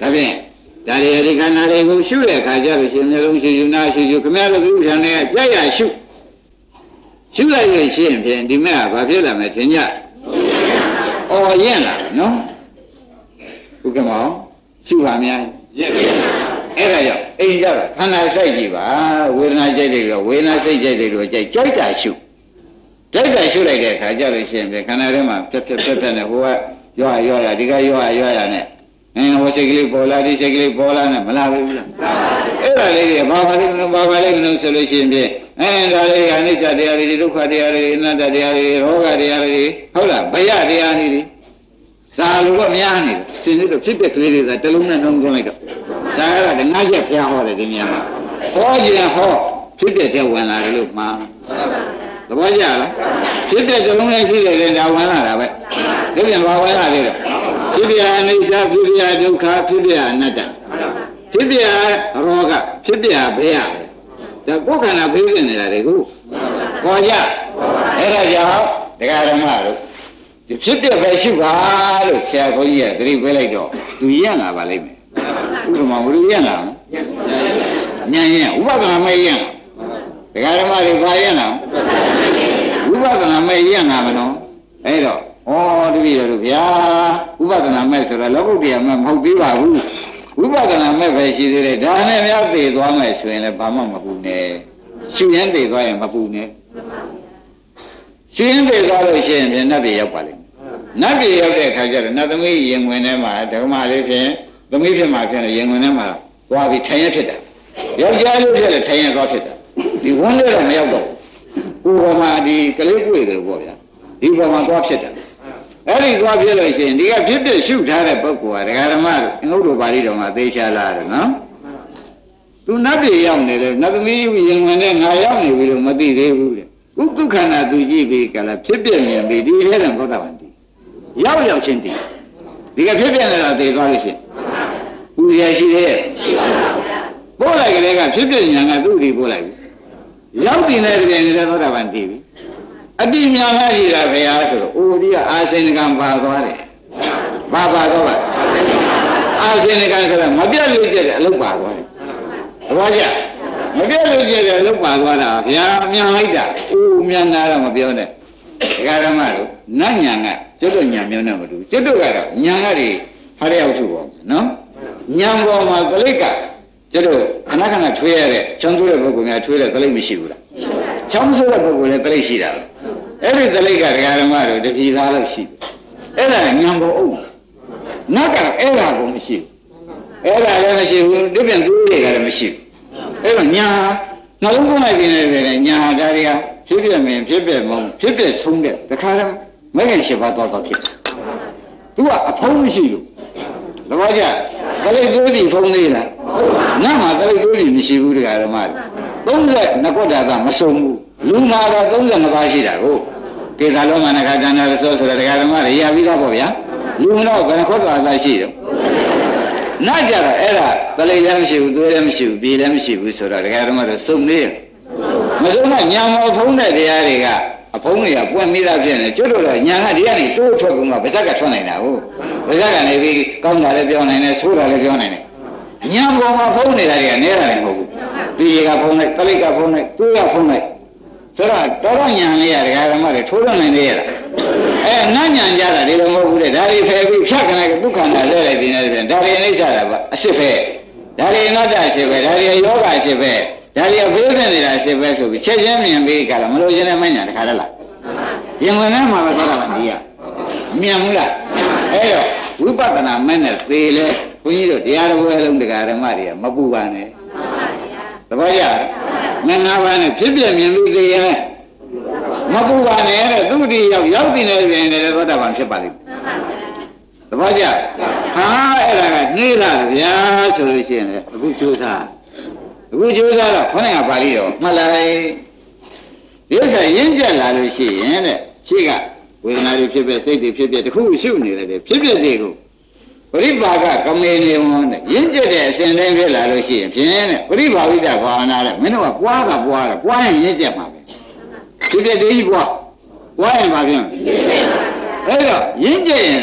B: ဒါဖြင့်ဒါရီဒီခန္ဓာတွေကိုရှုတဲ့အခါကျလို့ရှင်မျိုးလုံးရှုရှုနာရှုရှုခမရတို့ပြုထံနဲ့ကြရရှုလိုက်လို့ရှိရင်ဖြင့်ဒီမဲ့ကဘာဖြစ်လာမလဲသင်ညအော်ရင်လာနော်ဘုကမောရှုပါများရင်အဲ့ဒါကြောင့်အိမ်ကြတော့ခန္ဓာစိုက်ကြည့်ပါဝေဒနာကြိုက်တယ်လို့ဝေဒနာစိတ်ကြိုက်တယ်လို့ကြိုက်တာရှုလိုက်တဲ့အခါကျလို့ရှိရင်ဖြင့်ခန္ဓာထဲမှာဖြတ်နဲ့ဟိုကရွရဒီကရွရနဲ့ဟိုစိတ်ကလေးပေါ်လာဒီစိတ်ကလေးပေါ်လာနဲ့မလာဘူးလားအဲ့ဒါလေးတွေဘာပါလိမ့်မလို့ဆိုလို့ရှိရင်ဖြင့်ဒါလေးအနိစ္စတရားတွေဒုက္ခတရားတွေအနတ္တတရားတွေရောဂတရားတွေဟုတ်လားဘယတရားတွေသာလို့တော့များနေတယ်စင်စစ်တော့ဖြစ်တဲ့ကလေးတွေကတလုံးနဲ့နှုံးသွင်းလိုက်တော့သာရကငါးချက်ဖျားဟောတယ်ဒီနေရာမှာဟောရင်ဟောဖြစ်တဲ့တဲ့ဝင်လာတယ်လို့မှားသဘောကျလားဖြစ်တဲ့တလုံးနဲ့ရှိတယ်လေဒါဝင်လာတာပဲဒီပြန်ဘာဝင်လာလဲတော့ဖြစ်ပြအနိစ္စဖြစ်ပြဒုက္ခဖြစ်ပြအနတ္တဖြစ်ပြရောဂဖြစ်ပြဘေးရဒါကိုယ်ခန္ဓာဖေးနေနေတာတွေကိုပေါ်ကြအဲ့ဒါကြောင့်တရားဓမ္မတို့ဒီဖြစ်ပြပဲရှိပါလို့ဆရာဘုန်းကြီးကသတိပေးလိုက်တော့သူရင့်လာပါလိမ့်မယ်ဥပမာဘုရားရင့်လာဉာဏ်ရင့်ဥပဒနာမရင့်တရားဓမ္မတွေပါရင့်လာဥပဒနာမရင့်လာမလို့အဲ့တော့ဩတပည့်တော်တို့ဗျာဥပဒနာမဲ့ဆိုတော့လောကုတ္တရာမဲ့မဟုတ်သေးပါဘူးဝိပဿနာမဲ့ပဲရှိသေးတယ်ဒါနဲ့များသိသွားမယ်ဆိုရင်လည်းဘာမှမပူနဲ့ရှုရင်သိသွားရင်မပူနဲ့ရှုရင်သိသွားလို့ရှိရင်ပြန်နတ်ပြည်ရောက်ပါလိမ့်မယ်နတ်ပြည်ရောက်တဲ့အခါကျတော့နတ်သမီးရင်ဝင်ထဲမှာဓမ္မလေးဖြင့်သမီးဖြစ်မှာဖြစ်ရင်ဝင်ထဲမှာသွားပြီးထိုင်ရဖြစ်တာယောက်ျားလေးဖြစ်လည်းထိုင်ရသွားဖြစ်တာဒီဝန်းလေးတော့မရောက်တော့ဘူးကိုယ်ပေါ်မှာဒီကလေးတွေ့တယ်ပေါ့ဗျာဒီပေါ်မှာသွားဖြစ်တာအဲ့ဒီသွားပြလို့ရှိရင်ဒီကဖြစ်ဖြစ်ရှုထားတဲ့ပုဂ္ဂိုလ်ဟာဒကာဓမ္မတို့အင်္ဂုတ္တပါဠိတော်မှာသေချာလာတယ်နော်သူနတ်ပြည်ရောက်နေတယ်နတ်သမီးရင်ဝင်နဲ့ငါရောက်နေပြီလို့မသိသေးဘူးတဲ့ကုသခန္ဓာသူကြည့်ပြီးကလည်းဖြစ်ဖြစ်မြင်ပြီးဒီထဲတဲ့ဘုရားဗန္တိရောက်ချင်းတည်ဒီကဖြစ်ဖြစ်နေတာသေသွားလို့ရှိရင်ဘူးရရှိသေးရဲ့ပို့လိုက်ကလေးကဖြစ်ဖြစ်ညာကသူ့ဒီပို့လိုက်ပြီရောက်တင်တဲ့ပြင်နေတဲ့ဘုရားဗန္တိပြီအတိညာကကြီးတာဘုရားဆိုတော့အိုဒီကအာစိဏကံပါသွားတယ်ပါတော့ပါအာစိဏကံဆိုတာမပြတ်လို့ကျတဲ့အလုပ်ပါသွားတယ်ဘာကြမပြတ်လို့ကျတဲ့အလုပ်ပါသွားတာဗျာမြန်လိုက်တာအိုးမြန်တာတော့မပြောနဲ့ဒကာဓမ္မတို့နတ်ညာကကျွတ်တို့ညာမျိုးနဲ့မတူကျွတ်တို့ကတော့ညာကတွေဟာရရောက်ထုပေါ့နော်ညာပေါ်မှာပလိတ်ကကျွတ်တို့ခဏခဏထွေးရတဲ့ချောင်းထွေးတဲ့ပုဂ္ဂိုလ်များထွေးတဲ့ပလိတ်မရှိဘူးလားချောင်းဆိုးတဲ့ပုဂ္ဂိုလ်လည်းပလိတ်ရှိတာအဲ့ဒီတလိတ်ကဒကာဓမ္မတို့တပြည်သားလို့ရှိတယ်အဲ့ဒါညံပေါ်အောင်နတ်ကအဲ့ဒါကိုမရှိဘူးအဲ့ဒါလည်းမရှိဘူးဒီပြန်သူတွေကလည်းမရှိဘူးအဲ့တော့ညာနှလုံးသွင်းလိုက်ခြင်းနဲ့ညာဒါတွေကဖြစ်ပြမင်းဖြစ်ပြမုံဖြစ်ပြဆုံးတဲ့တခါတည်းမဂ္ဂင်၈ပါးသွားဖြစ်တယ်သူကအဖုံးမရှိလို့သဘောကျတလိတ်သွေးပြီးဖုံးသေးလားနတ်မှာတလိတ်သွေးပြီးမရှိဘူးဒကာဓမ္မတွေ32ခုတာကမဆုံးဘူးလူမှာတော့32ပါးရှိတာကိုကေသာလုံးမနခါတဏ္ဍရဆိုတဲ့ဒကာဓမ္မတွေရပြီးတော့ပေါ့ဗျာလူတော့ဘယ်ခုတာသာရှိတော့နတ်ကြတော့အဲ့ဒါပလိလည်းမရှိဘူးသွေးလည်းမရှိဘူးပြေလည်းမရှိဘူးဆိုတော့ဒကာဓမ္မတွေစုံနေရမစုံတော့ညာမောဖုံးတဲ့တရားတွေကအဖုံးတွေကပွင့်မိတာဖြစ်နေကျွတ်တော့ညာကဒီကနေတိုးထွက်ကုန်မှဗဇက်ကထွက်နိုင်တာဟုတ်ဗဇက်ကနေပြီးကောင်းတာလည်းပြောနိုင်တယ်ဆိုးတာလည်းပြောနိုင်တယ်ညာပေါ်မှာဖုံးနေတာတွေကနဲတာလည်းမဟုတ်ဘူးဒီကဖုံးလိုက်ပလိကဖုံးလိုက်သွေးကဖုံးလိုက်ဆိုတော့တော်ညာလေးရဒကာဓမ္မတွေထိုးရနိုင်သေးရလားနတ်ညာကြတာဒီလိုမဟုတ်ဘူးလေဒါတွေဖယ်ပြီးဖြတ်ခဏကဒုက္ခနာလဲလိုက်တင်နေတယ်ဒါတွေအိဋ္ဌတာပါအစ်စ်ပဲဒါတွေအနတ္တအစ်စ်ပဲဒါတွေယောဂအစ်စ်ပဲဒါတွေဘေးနဲ့နေတာအစ်စ်ပဲဆိုပြီးချက်ချင်းမြင်ပြီးကြလားမလို့ခြင်းနဲ့မညာတခါတည်းလားရင်ဝင်ထဲမှာပဲသောတာပန်ကြီးကမြင်ဘူးလားအဲ့တော့ဝိပဿနာမဲ့နဲ့သေလဲဘုန်းကြီးတို့တရားတော်ဘယ်လုံးတရားဓမ္မတွေကမပူပါနဲ့သဘောကျငါးပါးနဲ့ဖြစ်ပြမြင်ပြီးသေရင်မပူပါနဲ့တဲ့သူတည်းရောက်ပြီးနေပြန်တယ်သောတာပန်ဖြစ်ပါလိမ့်သဘောကျဟာအဲ့ဒါကနှေးလာဗျာဆိုလို့ရှိရင်လည်းအခုကြိုးစားတော့ခொနဲ့ကပါဠိတော်မှတ်လိုက်ဒီဥစ္စာရင်းကျက်လာလို့ရှိရင်တဲ့ရှိကဝေဒနာတွေဖြစ်ဖြစ်စိတ်တွေဖြစ်ဖြစ်တခုရှုနေတယ်ဖြစ်ဖြစ်တွေကိုပရိပါကကမေနေဝန်တဲ့ရင်းကျက်တဲ့အစဉ်တိုင်းဖြစ်လာလို့ရှိရင်ဖြင့်တဲ့ပရိပါဝိဒဘာဝနာတဲ့မင်းတို့ကပွားရင်ရင်းကျက်မှာပဲဖြစ်ဖြစ်တည်းကြီးပွားရင်ဘာဖြစ်အဲ့တော့ရင်းကျက်ရင်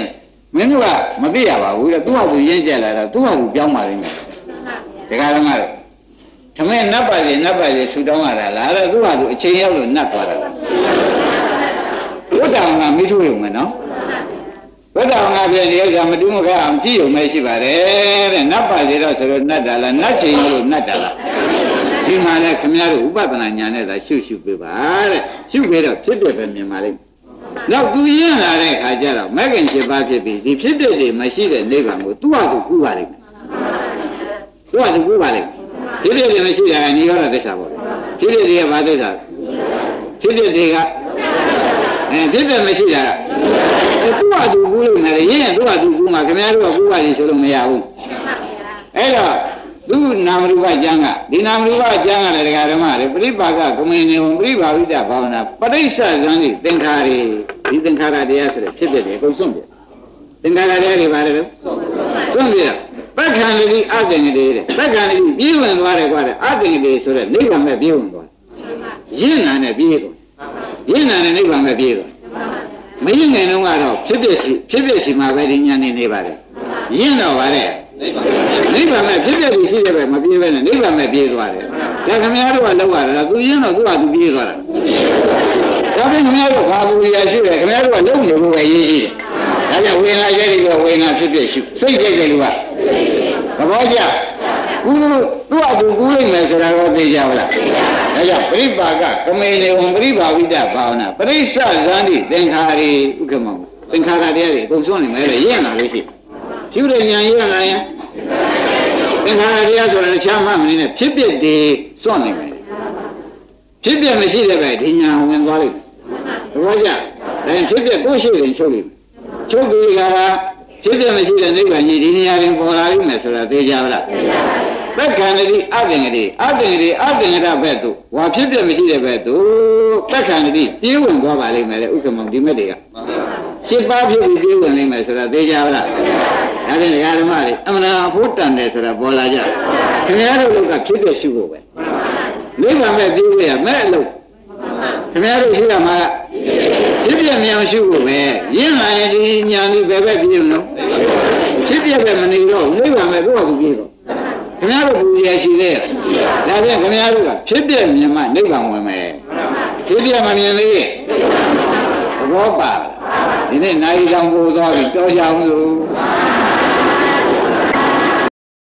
B: မင်းတို့ကမသိရပါဘူးတဲ့သူ့ဟာသူရင်းကျက်လာတော့သူ့ဟာသူပြောင်းပါလိမ့်မယ်တခါတော့မှထမင်းနတ်ပါလေဆူတောင်းရတာလားတဲ့သူ့ဟာသူအချိန်ရောက်လို့နတ်သွားတာဘုဒ္ဓံကမိထုရုံမယ်နော်ဘုဒ္ဓံကပြန်ဒီဥစ္စာမတူးမခအောင်ကြည့်ရုံပဲရှိပါတယ်တဲ့နတ်ပါလေတော့ဆိုတော့နတ်တာလားနတ်ချိန်လို့နတ်တာလားဒီမှာလဲခင်ဗျားတို့ဥပဒနာညာနဲ့သာရှုပေးပါတဲ့ရှုပေးတော့ဖြစ်တယ်ပဲမြင်ပါလိမ့်နောက်သူရင်းလာတဲ့ခါကျတော့မဂ္ဂင်7ပါးဖြစ်ပြီးဒီဖြစ်တဲ့တွေမရှိတဲ့နိဗ္ဗာန်ကိုသူ့ဟာသူကူပါလိမ့်မယ်သူ့ဟာသူကူပါလိမ့်ဖြစ်တဲ့တွေမရှိတာကနိရောဓသစ္စာပေါ့ဖြစ်တဲ့တွေကဘာသစ္စာဖြစ်တဲ့တွေကဖြစ်တဲ့မရှိတာကသူ့ဟာသူကူလို့နေတယ်ရင်းသူ့ဟာသူကူမှာခင်ဗျားတို့ကကူပါလိမ့်ဆိုလို့မရဘူးအဲ့တော့သူနာမရူပကျမ်းကဒီနာမရူပကျမ်းကလည်းတရားဓမ္မတွေပြိပါကကမေနေဝံပြိပါဝိတ္တဘာဝနာပရိစ္ဆဇံဒီသင်္ခါရီဒီသင်္ခါရတရားဆိုတဲ့ဖြစ်တဲ့အကုန်ဆုံးပြသင်္ခါရတရားတွေပါတယ်လို့ဆုံးပြပက္ခန္တိအသင်္ကတိတဲ့ပက္ခန္တိပြေးဝင်သွားတယ်ကွာတဲ့အသင်္ကတိဆိုတဲ့နိဗ္ဗာန်ပဲပြေးဝင်သွားရင့်နာနဲ့ပြေးသွားရင့်နာနဲ့နိဗ္ဗာန်ပဲပြေးသွားမရင့်နိုင်တော့ကတော့ဖြစ်ဖြစ်ရှိမှာပဲဒီညာနေပါတယ်ရင့်တော့ပါတယ်နိဗ္ဗာန်မဲ့ဖြစ်ဖြစ်ရှိတယ်ပဲမပြေးပဲနဲ့နိဗ္ဗာန်မဲ့ပြေးသွားတယ်ဒါခင်ဗျားတို့ကလောက်ရတာသူရင်းတော့သူ့ဟာသူပြေးသွားတာဒါပြင်ခင်ဗျားတို့ဘာဘူးရရှိတယ်ခင်ဗျားတို့ကလုံနေဖို့ပဲရေးရှိတယ်ဒါကြောင့်ဝေငါရဲ့ဒီလိုဝေငါဖြစ်ဖြစ်ရှိစိတ်ကြိတ်တယ်လူကသဘောကျကူသူ့ဟာသူကူလိုက်မယ်ဆိုတာတော့သိကြပါလားဒါကြောင့်ပြိပါကကမေနေဝံပြိပါဝိတ္တဘာဝနာပရိစ္ဆဇန္တိသင်္ခါရီဥက္ကမောသင်္ခါရတရားတွေအကုန်ဆုံးနေမယ်လေရင့်လာလို့ရှိဖြူတဲ့ညာရင့်လာရင်သင်္ခါရတရားဆိုတာချမ်းမှမနေနဲ့ဖြစ်ဖြစ်တည်စွန့်နေမယ်ဖြစ်ဖြစ်မရှိတဲ့ပဲဒီညာဝင်သွားလိမ့်မယ်သဘောကျဒါဖြစ်ဖြစ်ကိုရှိရင်ချုပ်လိမ့်မယ်ချုပ်ပြီးကြတာဖြစ်ဖြစ်မရှိတဲ့နိဗ္ဗာန်ကြီးဒီနေရာတွင်ပေါ်လာလိမ့်မယ်ဆိုတာသိကြပါလားသက္ကန္တိအသင်္ကတိအသင်္ကရဘက်သို့ဝါဖြစ်ဖြစ်မရှိတဲ့ဘက်သို့သက္ကန္တိပြေးဝင်သွားပါလိမ့်မယ်လေဥက္ကမောင်ဒီမဲ့တွေက7ပါးဖြစ်ပြီးပြေးဝင်လိမ့်မယ်ဆိုတာသိကြပါလားဒါဖြင့်ဓမ္မတွေအမှန်အဖို့တန်တယ်ဆိုတာပေါ်လာကြခင်ဗျားတို့ကဖြစ်တဲ့ရှုဖို့ပဲနိဗ္ဗာန်ပဲပြေးရမဲ့အလုပ်ခင်ဗျားတို့ရှိရမှာဖြစ်ပြမြန်ရှုဖို့ပဲရင်းလာရင်ဒီညာလေးပဲပြေးလို့ဖြစ်ပြပဲမနေတော့နိဗ္ဗာန်ပဲတော့သူပြေးတော့ခင်ဗျားတို့ပူရရှိသေးတယ်ဒါဖြင့်ခင်ဗျားတို့ကဖြစ်ပြမြန်မှနိဗ္ဗာန်ဝင်မယ်ဖြစ်ပြမမြင်သေးသဘောပါဒီနေ့နိုင်ကြောင်ပို့သွားပြီတောကြအောင်လို့